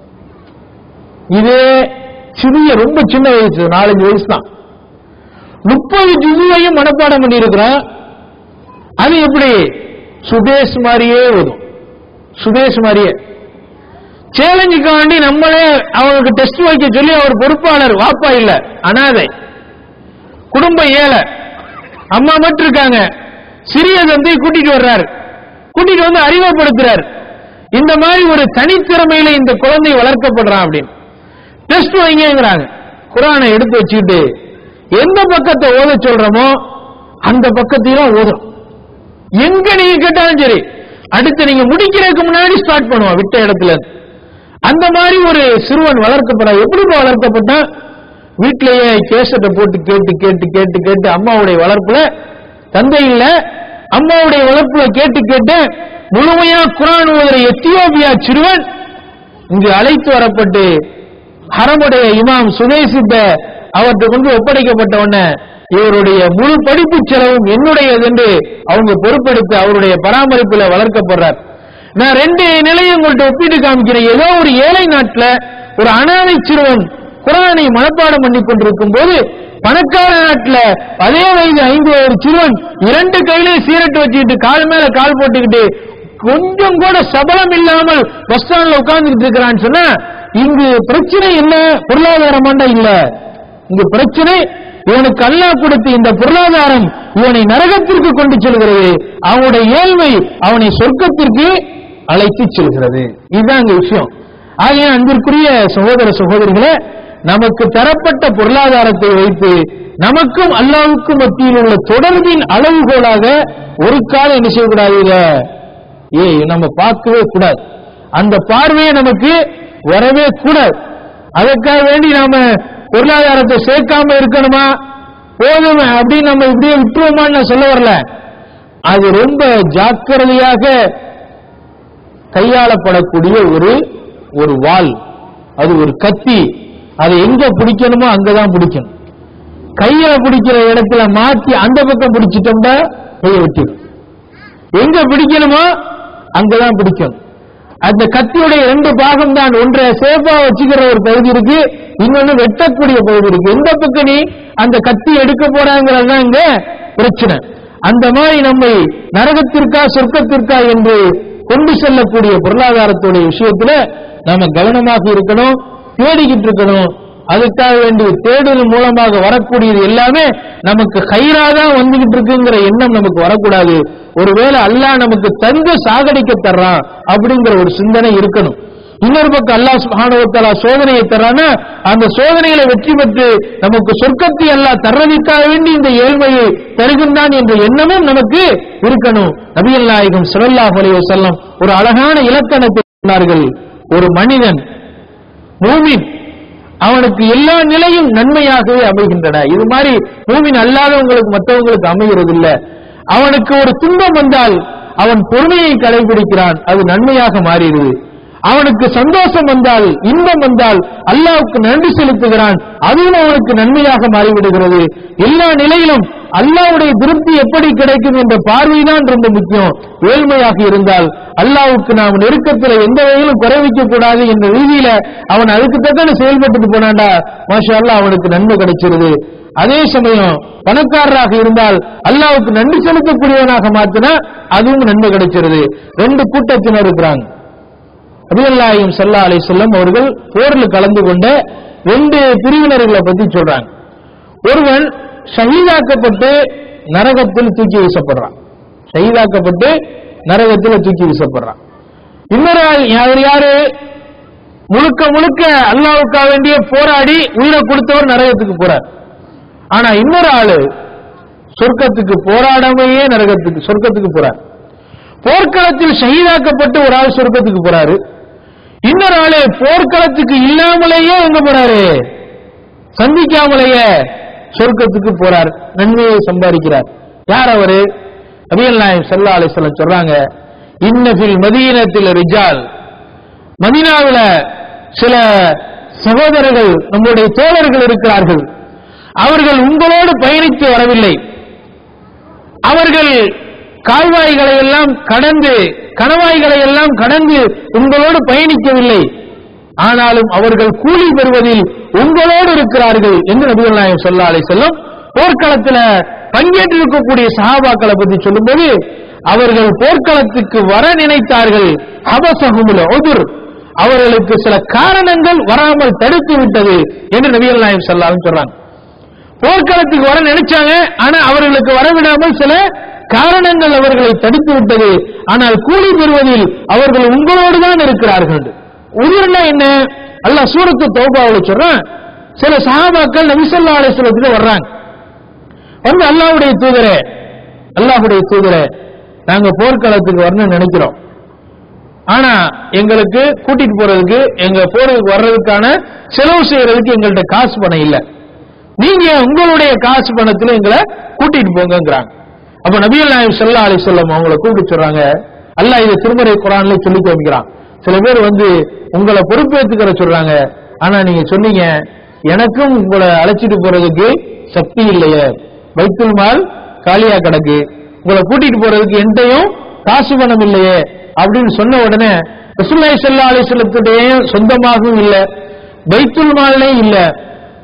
[SPEAKER 1] இதே சிறிய ரொம்ப சின்ன வயசு, 4-5 வயசு தான், 30 ஜுஸையும் மனப்பாடம் பண்ணியிருக்கிறான். அது எப்படி? சுதேஷ் மாதிரியே ஓதும், சுதேஷ் மாதிரியே. சேலஞ்சுக்காண்டி நம்மளே அவனுக்கு டெஸ்ட் வைக்க சொல்லி அவர் பொறுப்பாளர், வாப்பா இல்ல, அனாதை, குடும்பம் ஏழை, அம்மா மட்டும் இருக்காங்க. சிறிய தந்தை கூட்டிட்டு வர்றாரு, கூட்டிட்டு வந்து அறிமுகப்படுத்துறாரு. இந்த மாதிரி ஒரு தனித்திறமையில இந்த குழந்தை வளர்க்கப்படுறான் அப்படின்னு. டெஸ்ட் வைங்கிறாங்க. குர்ஆனை எடுத்து வச்சுக்கிட்டு எந்த பக்கத்தை ஓத சொல்றோமோ அந்த பக்கத்தையும் ஓதும். எங்க நீங்க கேட்டாலும் சரி, அடுத்து நீங்க முடிக்கிறதுக்கு முன்னாடி ஸ்டார்ட் பண்ணுவோம் விட்ட இடத்துல. அந்த மாதிரி ஒரு சிறுவன் வளர்க்கப்பட. எப்படி வளர்க்கப்பட்டா? வீட்டிலேயே கேசட்டை போட்டு கேட்டு கேட்டு கேட்டு கேட்டு அம்மாவுடைய வளர்ப்புல, தந்தை இல்ல அம்மாவுடைய வளர்ப்புல கேட்டு கேட்டு முழுமையா குர்ஆன் ஓதுற எத்தியோப்பியா சிறுவன் இங்கு அழைத்து வரப்பட்டு ஹரமுடைய இமாம் சுதேசித்த அவர்கிட்ட கொண்டு ஒப்படைக்கப்பட்ட உடனே இவருடைய முழு படிப்பு செலவும் என்னுடையது என்று அவங்க பொறுப்பெடுத்து அவருடைய பராமரிப்புல வளர்க்கப்படுறார். நான் 2 நிலையும் உங்கள்கிட்ட ஒப்பிட்டு காமிக்கிறேன். ஏதோ ஒரு ஏழை நாட்டில் ஒரு அனாதை சிறுவன் குர்ஆனை மனப்பாடம் பண்ணி கொண்டிருக்கும் போது பணக்கார நாட்டுல அதே வயது 5 வயது சிறுவன் 2 கையிலையும் சீரட்டு வச்சுக்கிட்டு கால் மேல கால் போட்டுக்கிட்டு கொஞ்சம் கூட சபலம் இல்லாமல் பஸ் ஸ்டாண்ட்ல உட்கார்ந்துட்டு இருக்கிறான்னு சொன்னா இங்கு பிரச்சனை என்ன? பொருளாதாரமாண்டா இல்ல, இங்கு பிரச்சனை இவனுக்கு அல்லாஹ் கொடுத்த இந்த பொருளாதாரம் இவனை நரகத்திற்கு கொண்டு செல்கிறது, அவனுடைய ஏழ்மை அவனை சொர்க்கத்திற்கு அழைத்து செல்கிறது. இதுதான் இங்க விஷயம். ஆகிய அன்பிற்குரிய சகோதர சகோதரிகளே, நமக்கு தரப்பட்ட பொருளாதாரத்தை வைத்து நமக்கும் அல்லாஹ்வுக்கும் மத்தியில் உள்ள தொடர்பின் அளவுகோலாக ஒரு காலம் என்ன செய்யக்கூடாது, நம்ம பார்க்கவே கூடாது. அந்த பார்வையை நமக்கு வரவே கூடாது. அதற்காக வேண்டி நாம பொருளாதாரத்தை சேர்க்காம இருக்கணுமா, போதும் அப்படின்னு நம்ம இப்படியே விட்டுருவோமான்னு நான் சொல்ல வரல. அது ரொம்ப ஜாக்கிரதையாக கையாளப்படக்கூடிய ஒரு வாள், அது ஒரு கத்தி. அதை எங்க பிடிக்கணுமோ அங்கதான் பிடிக்கணும். கையில பிடிக்கிற இடத்துல மாத்தி அந்த பக்கம் பிடிச்சிட்டோம்னா கையை வெட்டிடும். எங்க பிடிக்கணுமோ அங்கதான் பிடிக்கணும். அந்த கத்தியுடைய 2 பாகம் தான், ஒன்றை சேஃபா வச்சுக்கிற ஒரு பகுதி இருக்கு, இன்னொன்னு வெட்டக்கூடிய பகுதி இருக்கு. எந்த பக்கம் நீ அந்த கத்தி எடுக்க போறாங்கிறது தான் இங்க பிரச்சனை. அந்த மாதிரி நம்மை நரகத்திற்கா சொர்க்கத்திற்கா என்று கொண்டு செல்லக்கூடிய பொருளாதாரத்துடைய விஷயத்துல நாம கவனமாக இருக்கணும், தேடிக்கிட்டு இருக்கணும். அதுக்காக வேண்டி தேடுதல் மூலமாக வரக்கூடியது எல்லாமே நமக்கு ஹைராதான் வந்துகிட்டு இருக்குங்கிற எண்ணம் நமக்கு வரக்கூடாது. ஒருவேளை அல்லாஹ் நமக்கு தந்து சாகடிக்க தர்றான் அப்படிங்கிற ஒரு சிந்தனை இருக்கணும். இன்னொரு பக்கம் அல்லாஹ் சுப்ஹானஹு வ தஆலா சோதனையை தர்றானா அந்த சோதனைகளை வெற்றி பெற்று நமக்கு சொர்க்கத்தை அல்லாஹ் தர்றதுக்காக வேண்டி இந்த ஏழ்மையை தருகின்றான் என்ற எண்ணமும் நமக்கு இருக்கணும். நபிகள் நாயகம் ஸல்லல்லாஹு அலைஹி வஸல்லம் ஒரு அழகான இலக்கணத்தை சொன்னார்கள். ஒரு மனிதன் மூமின், அவனுக்கு எல்லா நிலையும் நன்மையாகவே அமைகின்றன. இது மாதிரி மூமின் அல்லாதவங்களுக்கு மற்றவங்களுக்கு அமைகிறது இல்ல. அவனுக்கு ஒரு துன்பம் வந்தால் அவன் பொறுமையை கடைபிடிக்கிறான், அது நன்மையாக மாறிடுது. அவனுக்கு சந்தோஷம் வந்தால், இன்பம் வந்தால் அல்லாஹ்வுக்கு நன்றி செலுத்துகிறான், அதுவும் அவனுக்கு நன்மையாக மாறிவிடுகிறது. எல்லா நிலையிலும் அல்லாஹ்வுடைய திருப்தி எப்படி கிடைக்கும் என்ற பார்வைதான் ரொம்ப முக்கியம். ஏழ்மையாக இருந்தால் அல்லாஹ்வுக்கு நாம் நெருக்கத்தில் எந்த வகையிலும் குறை வைக்க கூடாது என்ற ரீதியில அவன் அதுக்கு தக்கன செயல்பட்டு போனாண்டா மாஷா அல்லாஹ் அவனுக்கு நன்மை கிடைச்சிருது. அதே சமயம் பணக்காரராக இருந்தால் அல்லாஹ்வுக்கு நன்றி செலுத்தக்கூடியவனாக மாற்றினா அதுவும் நன்மை கிடைச்சிருது. 2 கூட்டத்தினர் இருக்கிறாங்க. நபிகள் நாயகம் ஸல்லல்லாஹு அலைஹி வஸல்லம் அவர்கள் போரில் கலந்து கொண்ட 2 பிரிவினர்களை பத்தி சொல்றாங்க. ஒருவன் ஷஹீதாக்கப்பட்டு நரகத்தில் தூக்கி வீசப்படுறான், ஷஹீதாக்கப்பட்டு நரகத்தில் தூக்கி வீசப்படுறான். இன்னொரு ஆள் யாரு, முழுக்க முழுக்க அல்லாஹ்வுக்காக வேண்டிய போராடி உயிரை கொடுத்தவர் நரகத்துக்கு போறார். ஆனா இன்னொரு ஆளு சொர்க்கத்துக்கு போராடாமையே சொர்க்கத்துக்கு போறார். போர்க்களத்தில் ஷஹீதாக்கப்பட்டு ஒரு ஆள் சொர்க்கத்துக்கு போறாரு, இன்னொரு ஆளு போர்க்களத்துக்கு இல்லாமலேயே எங்க போறாரு, சந்திக்காமலேயே சொர்க்கத்துக்கு போறார், நன்மையை சம்பாதிக்கிறார். யார் அவரு? நபிகள் நாயகம் ஸல்லல்லாஹு அலைஹி வஸல்லம் சொல்றாங்க, இன்னஃபில் மதீனத்தில் ரிஜால், மதீனாவில் சில சகோதரர்கள் நம்முடைய தோழர்கள் இருக்கிறார்கள். அவர்கள் உங்களோடு பயணித்து வரவில்லை, அவர்கள் கால்வாய்களை எல்லாம் கடந்து கணவாய்களை எல்லாம் கடந்து உங்களோடு பயணிக்கவில்லை, ஆனாலும் அவர்கள் கூலி பெறுவதில் உங்களோடு இருக்கிறார்கள் என்று நபிகள் நாயகம் ஸல்லல்லாஹு அலைஹி வஸல்லம் போர்க்களத்தில் பங்கேற்றிருக்கக்கூடிய சஹாபாக்களை பற்றி சொல்லும்போது, அவர்கள் போர்க்களத்துக்கு வர நினைத்தார்கள், ஹபஸஹுமுல் உதுர், அவர்களுக்கு சில காரணங்கள் வராமல் தடுத்து விட்டது என்று நபிகள் நாயகம் ஸல்லல்லாஹு அலைஹி வஸல்லம் சொல்றாங்க. போர்க்களத்துக்கு வர நினைச்சாங்க, ஆனா அவர்களுக்கு வரவிடாமல் சில காரணங்கள் அவர்களை தடுத்து விட்டது, ஆனால் கூலி பெறுவதில் அவர்கள் உங்களோடு தான் இருக்கிறார்கள். உதிர்னா என்ன? அல்லாஹ் சூரத்து தௌபாவுல சொல்றான், சில சஹாபாக்கள் நபி ஸல்லல்லாஹு அலைஹி வஸல்லம் வர்றாங்க, வந்து அல்லாஹ்வுடைய தூதரே நாங்க போர்க்களத்துக்கு வரணும்னு நினைக்கிறோம், ஆனா எங்களுக்கு கூட்டிட்டு போறதுக்கு எங்க போறதுக்கு வர்றதுக்கான செலவு செய்யறதுக்கு எங்கள்கிட்ட காசு பணம் இல்ல, நீங்க உங்களுடைய காசு பணத்துல எங்களை கூட்டிட்டு போங்கிறாங்க. அப்ப நபிகள் நாயகம் ஸல்லல்லாஹு அலைஹி வஸல்லம் அவங்களை கூப்பிட்டு சொல்றாங்க, அல்லாஹ் இதை திருமறை குர்ஆன்ல சொல்லி காமிக்கிறான். சில பேர் வந்து உங்களை பொறுப்பேற்றுக்கிற சொல்றாங்க, ஆனா நீங்க சொன்னீங்க எனக்கும் உங்களை அழைச்சிட்டு போறதுக்கு சக்தி இல்லையே, பைத்துல் மால் காலியா கிடக்கு, உங்களை கூட்டிட்டு போறதுக்கு என்கிட்டயும் காசு பணம் இல்லையே அப்படின்னு சொன்ன உடனே ரசூலுல்லாஹி ஸல்லல்லாஹு அலைஹி வஸல்லத்துடைய சொந்தமாகவும் இல்ல, பைத்துல் மால்லையும் இல்ல,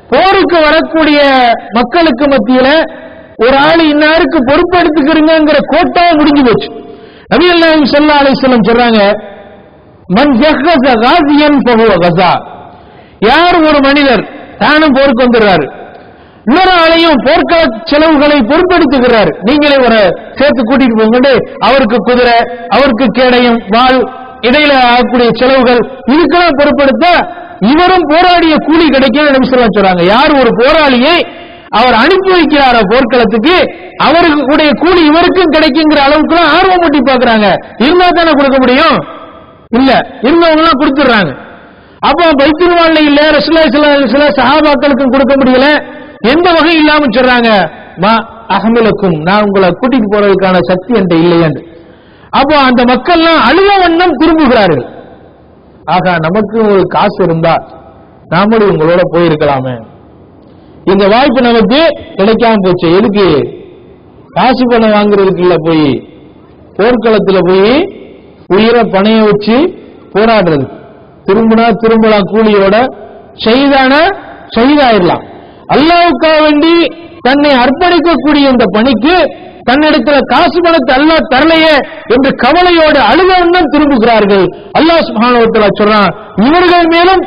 [SPEAKER 1] போருக்கு வரக்கூடிய மக்களுக்கு மத்தியில ஒரு ஆள் இன்னாருக்கு பொறுப்பெடுத்துக்கிறீங்கிற கோட்டா முடிஞ்சு போச்சு. நபிகள் நாயகம் ஸல்லல்லாஹு அலைஹி வஸல்லம் சொல்றாங்க, மன் ஜஹஸ காஸியன் ஃபஹுவ கஸா. யார் ஒரு மனிதர் தானும் போருக்கு வந்துடுறாரு, இன்னொரு ஆளையும் போர்க்கள செலவுகளை பொறுப்பெடுத்துக்கிறார், நீங்களே ஒரு சேர்த்து கூட்டிட்டு போங்க, அவருக்கு குதிரை, அவருக்கு கேடயம், வாள், இடையில ஆகக்கூடிய செலவுகள் இதுக்கெல்லாம் பொறுப்பெடுத்த இவரும் போராடிய கூலி கிடைக்கும் நபி ஸல்லல்லாஹு அலைஹி சொல்றாங்க. யார் ஒரு போராளியை அவர் அனுப்பி வைக்கிறாரோ போர்க்களத்துக்கு, அவருடைய கூலி இவருக்கும் கிடைக்குங்கிற அளவுக்கு ஆர்வம் ஊட்டி பாக்குறாங்க. இருந்தா தானே கொடுக்க முடியும், இல்ல இருந்தவங்க எல்லாம் கொடுத்துடுறாங்க. அப்போ பைத்துல் மால்ல இல்ல, ரசூலுல்லாஹி ஸல்லல்லாஹு அலைஹி வஸல்லம் சஹாபாக்களுக்கும் கொடுக்க முடியல, எந்த வகை இல்லாம சொல்றாங்க, மா அஹ்மலுக்கும், நான் உங்களை கூட்டிட்டு போறதுக்கான சக்தி என்கிட்ட இல்லையான்னு. அப்போ அந்த மக்கள்லாம் அழுத வண்ணம் திரும்புகிறார்கள். ஆகா, நமக்கு ஒரு காசு இருந்தா நாமளும் உங்களோட போயிருக்கலாமே, இந்த வாய்ப்பு நமக்கு கிடைக்காம போச்சு. எதுக்கு? காசு பணம் வாங்குறதுக்கு இல்ல, போய் போர்க்களத்துல போய் உயிரை பணைய வச்சு போராடுறது. திரும்பலாம் கூலியோட, ஷஹீதானா ஷஹீதாயிரலாம். அல்லாஹ்வுக்காக வேண்டி தன்னை அர்ப்பணிக்கக்கூடிய இந்த பணிக்கு தன்னிடத்துல காசு பணத்தை அல்லாஹ் தரலையே என்று கவலையோடு அழுதவண்ணம் திரும்புகிறார்கள். அல்லாஹ் சுப்ஹானஹு வ தஆலா சொல்றான், இவர்கள் மேலும்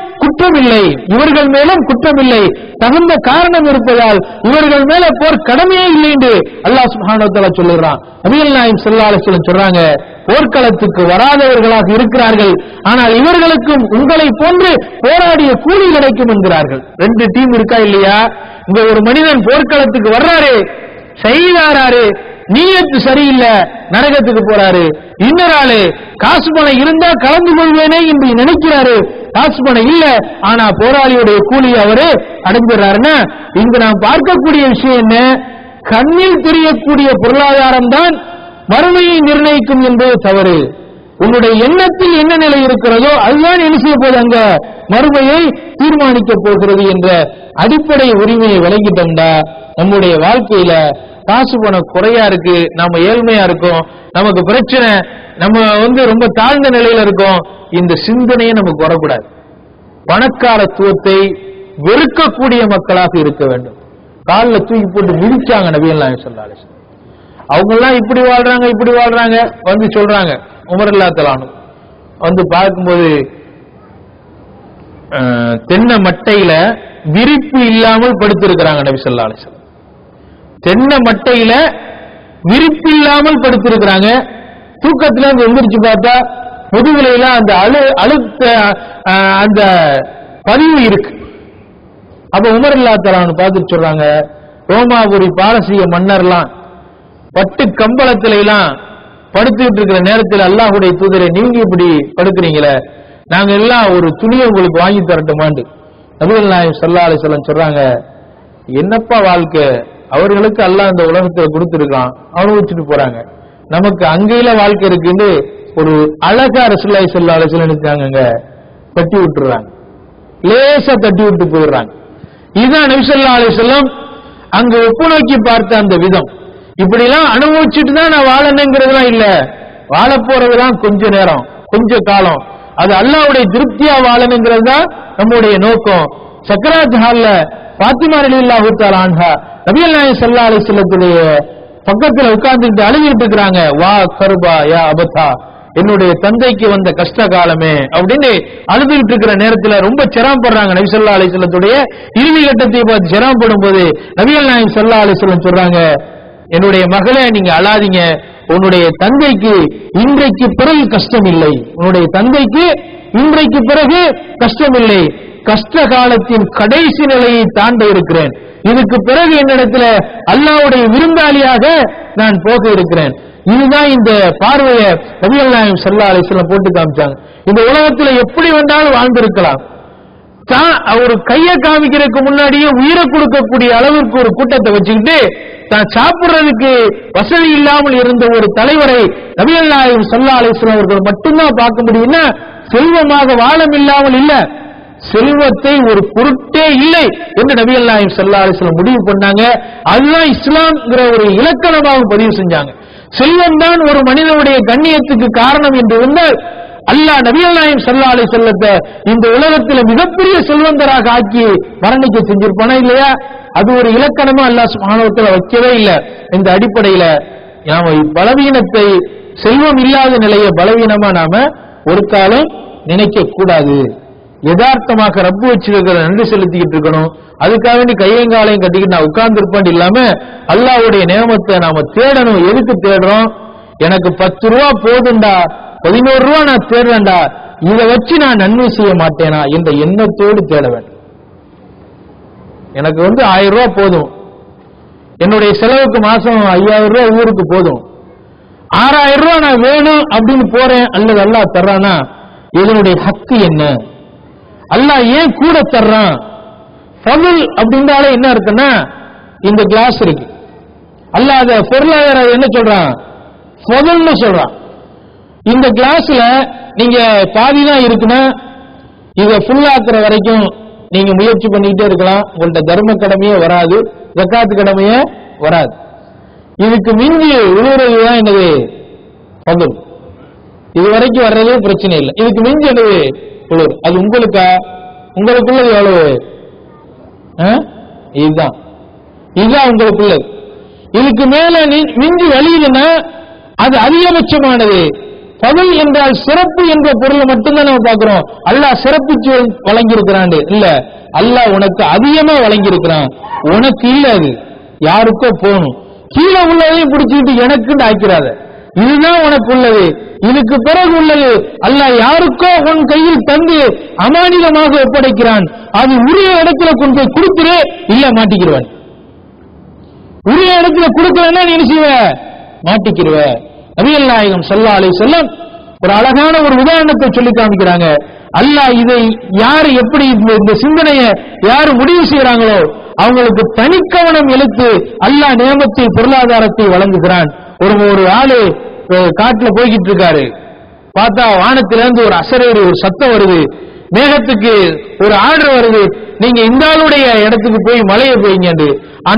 [SPEAKER 1] குற்றமில்லை, தகுந்த காரணம் இருப்பதால் இவர்கள் மேல போர் கடமையே இல்லை என்று அல்லாஹ் சுப்ஹானஹு வ தஆலா சொல்லுகிறான். நபிகள் நாயகம் ஸல்லல்லாஹு அலைஹி வஸல்லம் சொல்றாங்க, போர்க்களத்துக்கு வராதவர்களாக இருக்கிறார்கள், ஆனால் இவர்களுக்கும் உங்களை போன்று போராடிய கூலி கிடைக்கும் என்கிறார்கள். ரெண்டு டீம் இருக்கா இல்லையா? இங்க ஒரு மனிதன் போர்க்களத்துக்கு வர்றாரு, ஷஹீதாராரு, நீயத்து சரியில்லை, நரகத்துக்கு போறாரு. இன்னொரு ஆளு காசு பணம் இருந்தா கலந்து கொள்வேனே என்று நினைக்கிறாரு, காசு பணம் இல்ல, ஆனா போராளியுடைய கூலி அவரு அடைஞ்சிடறாருன்னா, இங்கு நாம் பார்க்கக்கூடிய விஷயம் என்ன? கண்ணில் தெரியக்கூடிய பொருளாதாரம் தான் மறுமையை நிர்ணயிக்கும் என்பது தவறு. உன்னுடைய எண்ணத்தில் என்ன நிலை இருக்கிறதோ அதுதான் என்ன செய்ய போது அங்க மறுமையை தீர்மானிக்க போகிறது என்ற அடிப்படை உரிமையை விளங்கிட்டோம்டா, நம்முடைய வாழ்க்கையில காசு பணம் குறையா இருக்கு, நம்ம ஏழ்மையா இருக்கோம், நமக்கு பிரச்சனை, நம்ம ரொம்ப தாழ்ந்த நிலையில இருக்கோம், இந்த சிந்தனையை நமக்கு வரக்கூடாது. பணக்காரத்துவத்தை வெறுக்கக்கூடிய மக்களாக இருக்க வேண்டும். காலில் தூக்கி போட்டு மிதிச்சாங்க நபிகள் நாயகம் ஸல்லல்லாஹு அலைஹி வஸல்லம். அவங்க எல்லாம் இப்படி வாழ்றாங்க வந்து சொல்றாங்க. உமர் ரலியல்லாஹு அன்ஹு வந்து பார்க்கும்போது தென்னை மட்டையில விரிப்பு இல்லாமல் படுத்திருக்கிறாங்க நபி ஸல்லல்லாஹு அலைஹி வஸல்லம். தென்னை மட்டையில விரிப்பு இல்லாமல் படுத்திருக்கிறாங்க. தூக்கத்துல இருந்து எந்திரிச்சு பார்த்தா முதுகுலையெல்லாம் அந்த அழுத்த அந்த பதிவு இருக்கு. அப்ப உமர் ரலியல்லாஹு அன்ஹு பார்த்துட்டு சொல்றாங்க, ரோமாபுரி பாரசீக மன்னர்லாம் பட்டு கம்பளத்தில எல்லாம் படுத்துக்கிட்டு இருக்கிற நேரத்தில் அல்லாஹ்வுடைய தூதரை நீங்க இப்படி படுக்கிறீங்களே, நாங்க எல்லாம் ஒரு துணியை உங்களுக்கு வாங்கி தரட்டுமாண்டு நபிகள் நாயகம் ஸல்லல்லாஹு அலைஹி வஸல்லம் சொல்றாங்க, என்னப்பா வாழ்க்கை, அவர்களுக்கு அல்லாஹ் இந்த உலகத்தை கொடுத்திருக்கான், அனுபவிச்சுட்டு போறாங்க, நமக்கு அங்கேயில வாழ்க்கை இருக்குன்னு ஒரு அழகா ரசூலுல்லாஹி ஸல்லல்லாஹு அலைஹி வஸல்லம் இருக்காங்க, தட்டி விட்டுறாங்க, லேசா தட்டி விட்டு போயிடுறாங்க. இதுதான் நபி ஸல்லல்லாஹு அலைஹி வஸல்லம் அங்க ஒப்பு நோக்கி பார்த்த அந்த விதம். இப்படி எல்லாம் அனுபவிச்சுட்டு தான் நான் வாழணுங்கிறதுலாம் இல்ல, வாழ போறதுலாம் கொஞ்ச நேரம் கொஞ்ச காலம், அது அல்லாஹ்வுடைய திருப்தியா வாழணுங்கிறது தான் நம்முடைய நோக்கம். சக்கராத் ஹால்ல ஃபாத்திமா ரலியல்லாஹு தஆலா அன்ஹா நபிகள் நாயகம் ஸல்லல்லாஹு அலைஹி வஸல்லத்துடைய பக்கத்துல உட்கார்ந்துட்டு அழுகிட்டு இருக்கிறாங்க, வா கர்பா யா அபதா, என்னுடைய தந்தைக்கு வந்த கஷ்ட காலமே அப்படின்னு அழுதுகிட்டு இருக்கிற நேரத்துல ரொம்ப சிரமப்படுறாங்க. நபி ஸல்லல்லாஹு அலைஹி வஸல்லத்துடைய இறுதி கட்டத்தை பார்த்து சிரமப்படும் போது நபிகள் நாயகம் ஸல்லல்லாஹு அலைஹி வஸல்லம் சொல்றாங்க, என்னுடைய மகளே நீங்க அழாதீங்க, உன்னுடைய தந்தைக்கு இன்றைக்கு பிறகு கஷ்டம் இல்லை, உன்னுடைய தந்தைக்கு இன்றைக்கு பிறகு கஷ்டம் இல்லை, கஷ்ட காலத்தின் கடைசி நிலையை தாண்ட இருக்கிறேன், இதுக்கு பிறகு என்னிடத்துல அல்லாஹ்வுடைய விருந்தாளியாக நான் போக இருக்கிறேன். இதுதான் இந்த பார்வையை நபிகள் நாயகம் ஸல்லல்லாஹு அலைஹி வஸல்லம் போட்டு காமிச்சாங்க. இந்த உலகத்துல எப்படி வந்தாலும் வாழ்ந்திருக்கலாம், ஒரு கையை காமிக்கிறதுக்கு முன்னாடியே உயிரை கொடுக்கக்கூடிய அளவிற்கு ஒரு கூட்டத்தை வச்சுக்கிட்டு தான் சாப்பிடுறதுக்கு வசதி இல்லாமல் இருந்த ஒரு தலைவரை நபிகள் நாயகம் ஸல்லல்லாஹு அலைஹி வஸல்லம் அவர்கள் மட்டும்தான் பார்க்க முடியும்னா, செல்வமாக வாழம் இல்லாமல் இல்ல, செல்வத்தை ஒரு பொருட்டே இல்லை என்று நபிகள் நாயகம் ஸல்லல்லாஹு அலைஹி வஸல்லம் முடிவு பண்ணாங்க. அதுதான் இஸ்லாம்ங்கிற ஒரு இலக்கணமாக பதிவு செஞ்சாங்க. செல்வம் தான் ஒரு மனிதனுடைய கண்ணியத்துக்கு காரணம் என்று இருந்தால் அல்லாஹ் நபிகள் நாயகம் ஸல்லல்லாஹு அலைஹி வஸல்லத்தை இந்த உலகத்தில் மிகப்பெரிய செல்வந்தராக ஆக்கி மரணிக்க செஞ்சிருப்பானா இல்லையா? அது ஒரு இலக்கணமா அல்லாஹ் சுப்ஹானஹு வ தஆலா வைக்கவே இல்லை. இந்த அடிப்படையில நாம பலவீனத்தை, செல்வம் இல்லாத நிலையை பலவீனமா நாம ஒரு காலம் நினைக்க கூடாது. யதார்த்தமாக ரப்பு வச்சிருக்கிற நன்றி செலுத்திக்கிட்டு இருக்கணும். அதுக்காக வேண்டி கையங்காலையும் கட்டிக்கிட்டு நான் உட்கார்ந்து இருப்பேன் இல்லாம அல்லாஹ்வுடைய நியமத்தை நாம தேடணும். எதுக்கு தேடுறோம்? எனக்கு 10 ரூபா போதுண்டா, 11 ரூபா நான் தேடுறேன்டா, இதை வச்சு நான் நன்மை செய்ய மாட்டேனா என்ற எண்ணத்தோடு தேட வேண்டும். எனக்கு 1000 ரூபா போதும், என்னுடைய செலவுக்கு மாசம் 5000 ரூபா ஊருக்கு போதும், 6000 ரூபா நான் வேணும் அப்படின்னு போறேன், அல்லது அல்லாஹ் தர்றானா இதனுடைய ஹக்கு என்ன? அல்லாஹ் ஏன் கூட தர்றான்? ஃபதுல் அப்படின்றாலே என்ன இருக்குன்னா, இந்த கிளாஸ் இருக்கு, அல்லாஹ் அத பொருளாதார என்ன சொல்றான்? ஃபதுல்னு சொல்றான். இந்த கிளாஸ்ல நீங்க பாதி தான் இருக்குன்னா இதை ஃபுல்லாக்குற வரைக்கும் நீங்க முயற்சி பண்ணிக்கிட்டே இருக்கலாம். உங்கள்ட்ட தர்ம கடமையே வராது, ஜக்காத்து கடமையே வராது. இதுக்கு மிஞ்சி விழுறதுதான் என்னது? ஃபதுல். இது வரைக்கும் வர்றதே பிரச்சனை இல்லை. இதுக்கு மிஞ்சி என்னது? விழுறு. அது உங்களுக்கா? உங்களுக்குள்ளது எவ்வளவு? இதுதான் உங்களுக்குள்ளது. இதுக்கு மேல மிஞ்சி வழியுதுன்னா அது அதிகபட்சமானது. ஃபதுல் என்றால் சிறப்பு என்ற பொருளை மட்டும்தான் நம்ம பார்க்கிறோம். அல்லாஹ் சிறப்பிச்சு வழங்கி இருக்கிறான் இல்ல, அல்லாஹ் உனக்கு அதிகமா வழங்கி இருக்கிறான். உனக்கு இல்ல, அது யாருக்கோ போகணும். கீழே உள்ளதையும் பிடிச்சிட்டு எனக்குன்னு ஆக்கிறாத. இதுதான் உனக்கு உள்ளது, இதுக்கு பிறகு உள்ளது அல்லாஹ் யாருக்கோ உன் கையில் தந்து அமானிதமாக ஒப்படைக்கிறான். அது உரிய இடத்துல கொண்டு போய் கொடுத்துரு, இல்ல மாட்டிக்கிறவன். உரிய இடத்துல கொடுக்கலன்னா நீ செய்வ, மாட்டிக்கிறவ. நபிகள் நாயகம் ஸல்லல்லாஹு அலைஹி வஸல்லம் ஒரு அழகான ஒரு உதாரணத்தை சொல்லி காமிக்கிறாங்க. அல்லாஹ் இதை யாரு எப்படி இந்த சிந்தனையை யாரு முடிவு செய்யறாங்களோ அவங்களுக்கு தனிக்கவனம் இழுத்து அல்லாஹ் நியமத்தை, பொருளாதாரத்தை வழங்குகிறான். ஒரு ஆளு காட்டுல போய்கிட்டு இருக்காரு, பார்த்தா வானத்திலிருந்து ஒரு அசரேறி ஒரு சத்தம் வருது, மேகத்துக்கு ஒரு ஆர்டர் வருது, நீங்க இந்த ஆளுடைய இடத்துக்கு போய் மலையை போய்ங்க.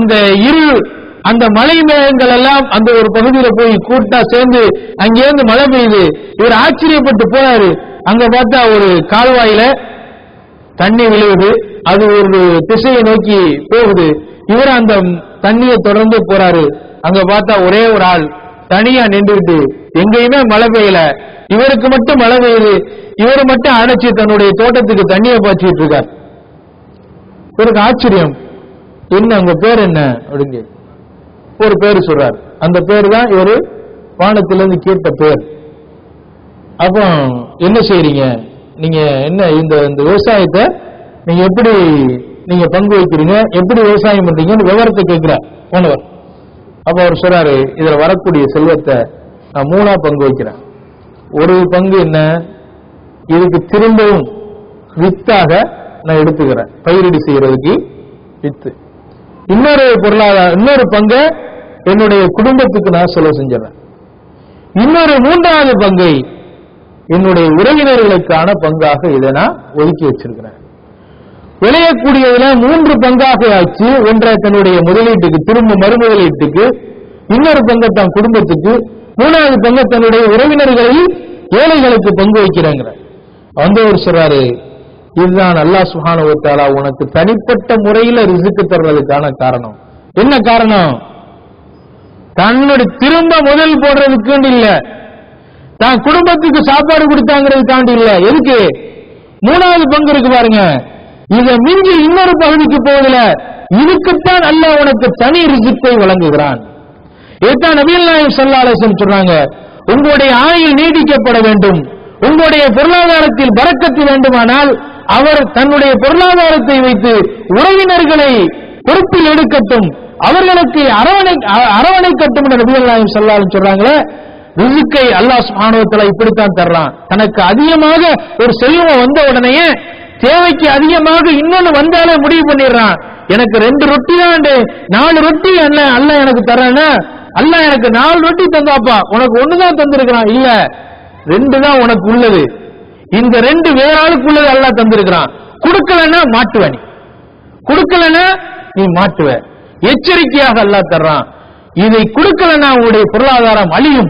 [SPEAKER 1] அந்த மலை மேகங்கள் எல்லாம் அந்த ஒரு பகுதியில போய் கூட்டா சேர்ந்து அங்கிருந்து மழை பெய்யுது. இவர் ஆச்சரியப்பட்டு போறாரு. அங்க பார்த்தா ஒரு கால்வாயில தண்ணி விழுகுது, அது ஒரு திசையை நோக்கி போகுது. இவர் அந்த தண்ணியை தொடர்ந்து போறாரு. அங்க பார்த்தா ஒரே ஒரு ஆள் தனியா நின்றுட்டு, எங்கேயுமே மழை பெய்யல, இவருக்கு மட்டும் மழை பெய்யுது. இவர் மட்டும் அடைச்சி தன்னுடைய தோட்டத்துக்கு தண்ணியை பாய்ச்சிட்டு இருக்கார். இவருக்கு ஆச்சரியம், என்ன உங்க பேர் என்ன அப்படிங்க ஒரு பேரு சொல்றாரு. அந்த பேரு தான் இவரு வானத்திலிருந்து கேட்ட பேர். அப்போ என்ன செய்றீங்க நீங்க, என்ன இந்த விவசாயத்தை நீங்க எப்படி நீங்க பங்கு வைக்கிறீங்க, எப்படி விவசாயம் பண்றீங்கன்னு விவரத்தை கேட்கிறார் போனவர். அப்ப அவர் சொல்றாரு, இதுல வரக்கூடிய செல்வத்தை நான் 3ஆ பங்கு வைக்கிறேன். ஒரு பங்கு என்ன, இதுக்கு திரும்பவும் வித்தாக நான் எடுத்துக்கிறேன், பயிரிடு செய்யறதுக்கு வித்து. இன்னொரு பங்கை என்னுடைய குடும்பத்துக்கு நான் செலவு செஞ்சிடறேன். இன்னொரு 3வது பங்கை என்னுடைய உறவினர்களுக்கான பங்காக இதை நான் ஒதுக்கி வச்சிருக்கிறேன். விளையக்கூடியதுல 3 பங்காக ஆச்சு. ஒன்றை தன்னுடைய முதலீட்டுக்கு, திரும்ப மறுமுதலீட்டுக்கு, இன்னொரு பங்கை தன் குடும்பத்துக்கு, 3வது பங்கை தன்னுடைய உறவினர்களில் ஏழைகளுக்கு பங்கு வைக்கிறாங்க. வந்தவர் சொல்றாரு, இதுதான் அல்லாஹ் சுப்ஹானஹு வ தஆலா உனக்கு தனிப்பட்ட முறையில ரிஸ்க் தர்றதுக்கான காரணம். என்ன காரணம்? தன்னுடைய திரும்ப முதல் போடுறதுக்கு இல்ல, தான் குடும்பத்துக்கு சாப்பாடு கொடுத்தாங்கிறதுக்காண்டி இல்ல. எதுக்கு? 3வது பங்கு இருக்கு பாருங்க, இதை மிஞ்சி இன்னொரு பகுதிக்கு போவதில்ல. இதுக்குத்தான் அல்லாஹ் உனக்கு தனி ரிஸ்கை வழங்குகிறான். இதுதான் நபிகள் நாயகம் ஸல்லல்லாஹு அலைஹி வஸல்லம் சொல்றாங்க, உங்களுடைய ஆயுள் நீடிக்கப்பட வேண்டும், உங்களுடைய பொருளாதாரத்தில் பரக்கத்து வேண்டுமானால் அவர் தன்னுடைய பொருளாதாரத்தை வைத்து உறவினர்களை பொறுப்பில் எடுக்கட்டும், அவர்களுக்கு அரவணைக்கட்டும் என்ற நபிகள் நாயகம் ஸல்லல்லாஹு அலைஹி வஸல்லம் சொல்றாங்களே. ரிஸ்கை அல்லாஹ் சுப்ஹானஹு வ தஆலா இப்படித்தான் தர்றான். தனக்கு அதிகமாக ஒரு செல்வம் வந்த உடனே தேவைக்கு அதிகமாக இன்னொன்னு வந்தாலே முடிவு பண்ணிடுறான். எனக்கு 2 ரொட்டி தான், 4 ரொட்டி அல்ல எனக்கு தரானா, அல்ல எனக்கு 4 ரொட்டி தந்தாப்பா, உனக்கு 1 தான் தந்திருக்கிறான். இல்ல, 2 தான் உனக்கு உள்ளது. இந்த 2 வேற ஆளுக்கு உள்ளது அல்லாஹ் தந்திருக்கிறான். கொடுக்கலன்னா மாட்டுவ, நீ கொடுக்கலன்னா நீ மாட்டுவ. எச்சரிக்கையாக அல்லாஹ் தர்றான். இதை கொடுக்கலன்னா உங்களுடைய பொருளாதாரம் அழியும்.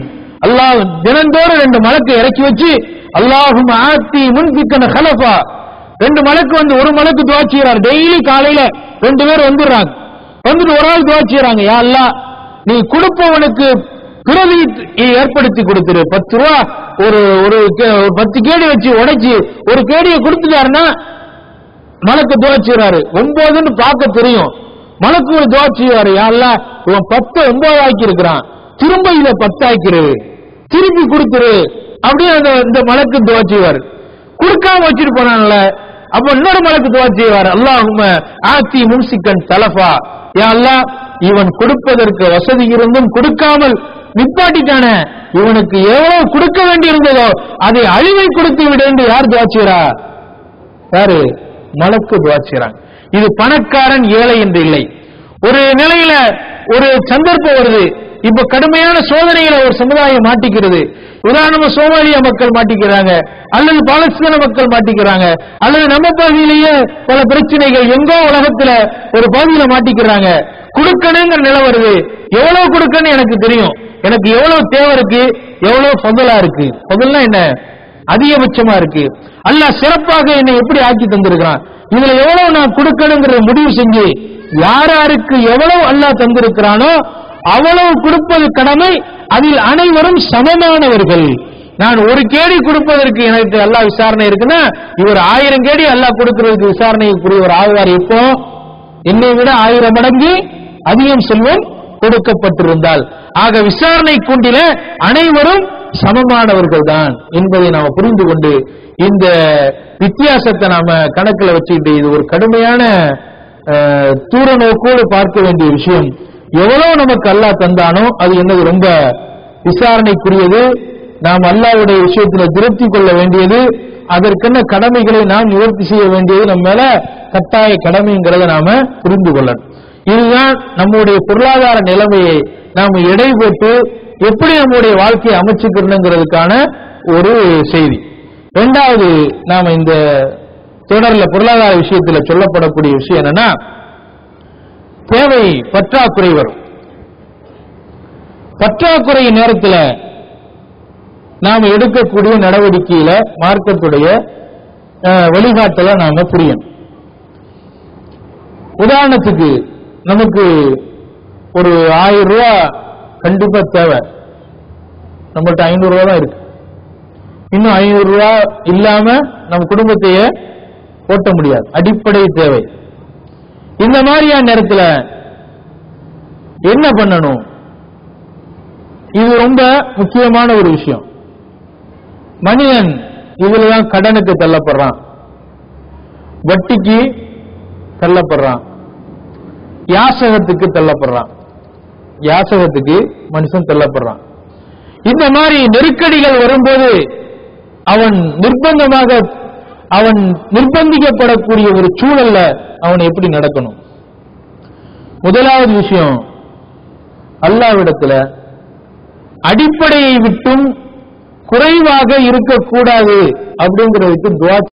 [SPEAKER 1] அல்லாஹ் தினந்தோறும் 2 மலக்கு இறக்கி வச்சு அல்லாஹும் ஆத்தி முன்பிக்கன ஹலஃபா 2 மலக்கு வந்து ஒரு மலக்கு துஆ செய்றார். டெய்லி காலையில 2 பேர் வந்துடுறாங்க. வந்துட்டு ஒரு ஆள் துஆ செய்றாங்க, யா அல்லாஹ் நீ கொடுப்பவனுக்கு பிறவி ஏற்படுத்தி கொடுத்துரு. 10 ரூபா ஒரு 10 கேடி வச்சு உடைச்சு ஒரு கேடியை கொடுத்துட்டாருன்னா மலக்கு துஆ செய்றாரு. 9ன்னு பார்க்க தெரியும். மலக்கு ஒரு துஆ செய்வாரு, யா அல்லாஹ் இவன் 10 9 ஆக்கி இருக்கிறான், திரும்ப இத 10 ஆக்கிரு, திருப்பி கொடுத்துரு அப்படியே இந்த மலக்கு துஆ செய்வாரு. கொடுக்காம வச்சுட்டு போனான்ல, அப்ப இன்னொரு மலக்கு துஆ செய்வாரு, அல்லாஹும்ம ஆத்தி மும்சிக்கன் தலஃபா, யா அல்லாஹ் இவன் கொடுப்பதற்கு வசதி இருந்தும் கொடுக்காமல் நிப்பாட்டிட்டானே, இவனுக்கு எவ்வளவு கொடுக்க வேண்டி இருந்ததோ அதை அழிவை கொடுத்து விடு என்று யார் துஆ செய்றா? யாரு? மலக்கு துஆ செய்றாங்க. இது பணக்காரன் ஏழை என்று இல்லை. ஒரு நிலையில ஒரு சந்தர்ப்பம் வருது, இப்ப கடுமையான சோதனைகளை ஒரு சமுதாயம் மாட்டிக்கிறது. உதாரணமா சோமாலியா மக்கள் மாட்டிக்கிறாங்க, அல்லது பாலஸ்தீன மக்கள் மாட்டிக்கிறாங்க, அல்லது நம்ம பகுதியிலேயே பல பிரச்சனைகள் எங்கோ உலகத்துல ஒரு பகுதியில மாட்டிக்கிறாங்க. கொடுக்கணுங்கிற நிலை வருது. எவ்வளவு கொடுக்கணும் எனக்கு தெரியும், எனக்கு எவ்வளவு தேவை இருக்கு, எவ்வளவு ஃபضலா இருக்கு. ஃபضல்னா என்ன? அதிகபட்சமா இருக்கு. அல்லாஹ் சிறப்பாக என்னை எப்படி ஆக்கி தந்திருக்கிறான், இதுல எவ்வளவு நான் கொடுக்கணுங்கிற முடிவு செஞ்சு யாருக்கு எவ்வளவு அல்லாஹ் தந்திருக்கிறானோ அவ்வளவு கொடுப்பது கடமை. அதில் அனைவரும் சமமானவர்கள். நான் ஒரு கேடி கொடுப்பதற்கு எனக்கு அல்லாஹ் விசாரணை இருக்குன்னா, இவர் 1000 கேடி அல்லாஹ் கொடுக்கிறதுக்கு விசாரணைக்குரியவர் ஆழ்வார். இப்போ என்னை விட 1000 மடங்கு அதிகம் செல்வம் கொடுக்கப்பட்டிருந்தால், ஆக விசாரணை கூண்டில அனைவரும் சமமானவர்கள் தான் என்பதை நாம் புரிந்து கொண்டு இந்த வித்தியாசத்தை நாம கணக்கில் வச்சுக்கிட்டு இது ஒரு கடுமையான தூர நோக்கோடு பார்க்க வேண்டிய விஷயம். எவ்வளவு நமக்கு அல்லாஹ் தந்தானோ அது என்னது ரொம்ப விசாரணைக்குரியது. நாம் அல்லாஹ்வுடைய விஷயத்துல திருப்தி கொள்ள வேண்டியது, அதற்கென்ன கடமைகளை நாம் நிவர்த்தி செய்ய வேண்டியது நம்ம மேல கட்டாய கடமைங்கிறத நாம புரிந்து கொள்ளணும். இதுதான் நம்முடைய பொருளாதார நிலைமையை நாம் எடை போட்டு எப்படி நம்முடைய வாழ்க்கையை அமைச்சுக்கிறதுக்கான ஒரு செய்தி. இரண்டாவது, நாம இந்த தொடர்ல பொருளாதார விஷயத்துல சொல்லப்படக்கூடிய விஷயம் என்னன்னா, தேவை பற்றாக்குறை வரும். பற்றாக்குறை நேரத்தில் நாம் எடுக்கக்கூடிய நடவடிக்கையில மார்க்கத்துடைய வழிகாட்டல நாம புரியணும். உதாரணத்துக்கு நமக்கு ஒரு 1000 ரூபாய் கண்டிப்பா தேவை, நம்மள்ட்ட 500 ரூபாய் தான் இருக்கு. இன்னும் 500 ரூபாய் இல்லாம நம்ம குடும்பத்தையே ஓட்ட முடியாது, அடிப்படை தேவை. இந்த மாதிரியான நேரத்தில் என்ன பண்ணணும்? இது ரொம்ப முக்கியமான ஒரு விஷயம். மனிதன் இதுலதான் கடனுக்கு தள்ளப்படுறான், வட்டிக்கு தள்ளப்படுறான், யாசகத்துக்கு தள்ளப்படுறான். யாசகத்துக்கு மனுஷன் தள்ளப்படுறான். இந்த மாதிரி நெருக்கடிகள் வரும்போது அவன் நிர்பந்திக்கப்படக்கூடிய ஒரு சூழல்ல அவன் எப்படி நடக்கணும்? முதலாவது விஷயம், அல்லாஹ்விடத்துல அடிப்படையை விட்டும் குறைவாக இருக்கக்கூடாது அப்படிங்கிறதுக்கு துஆ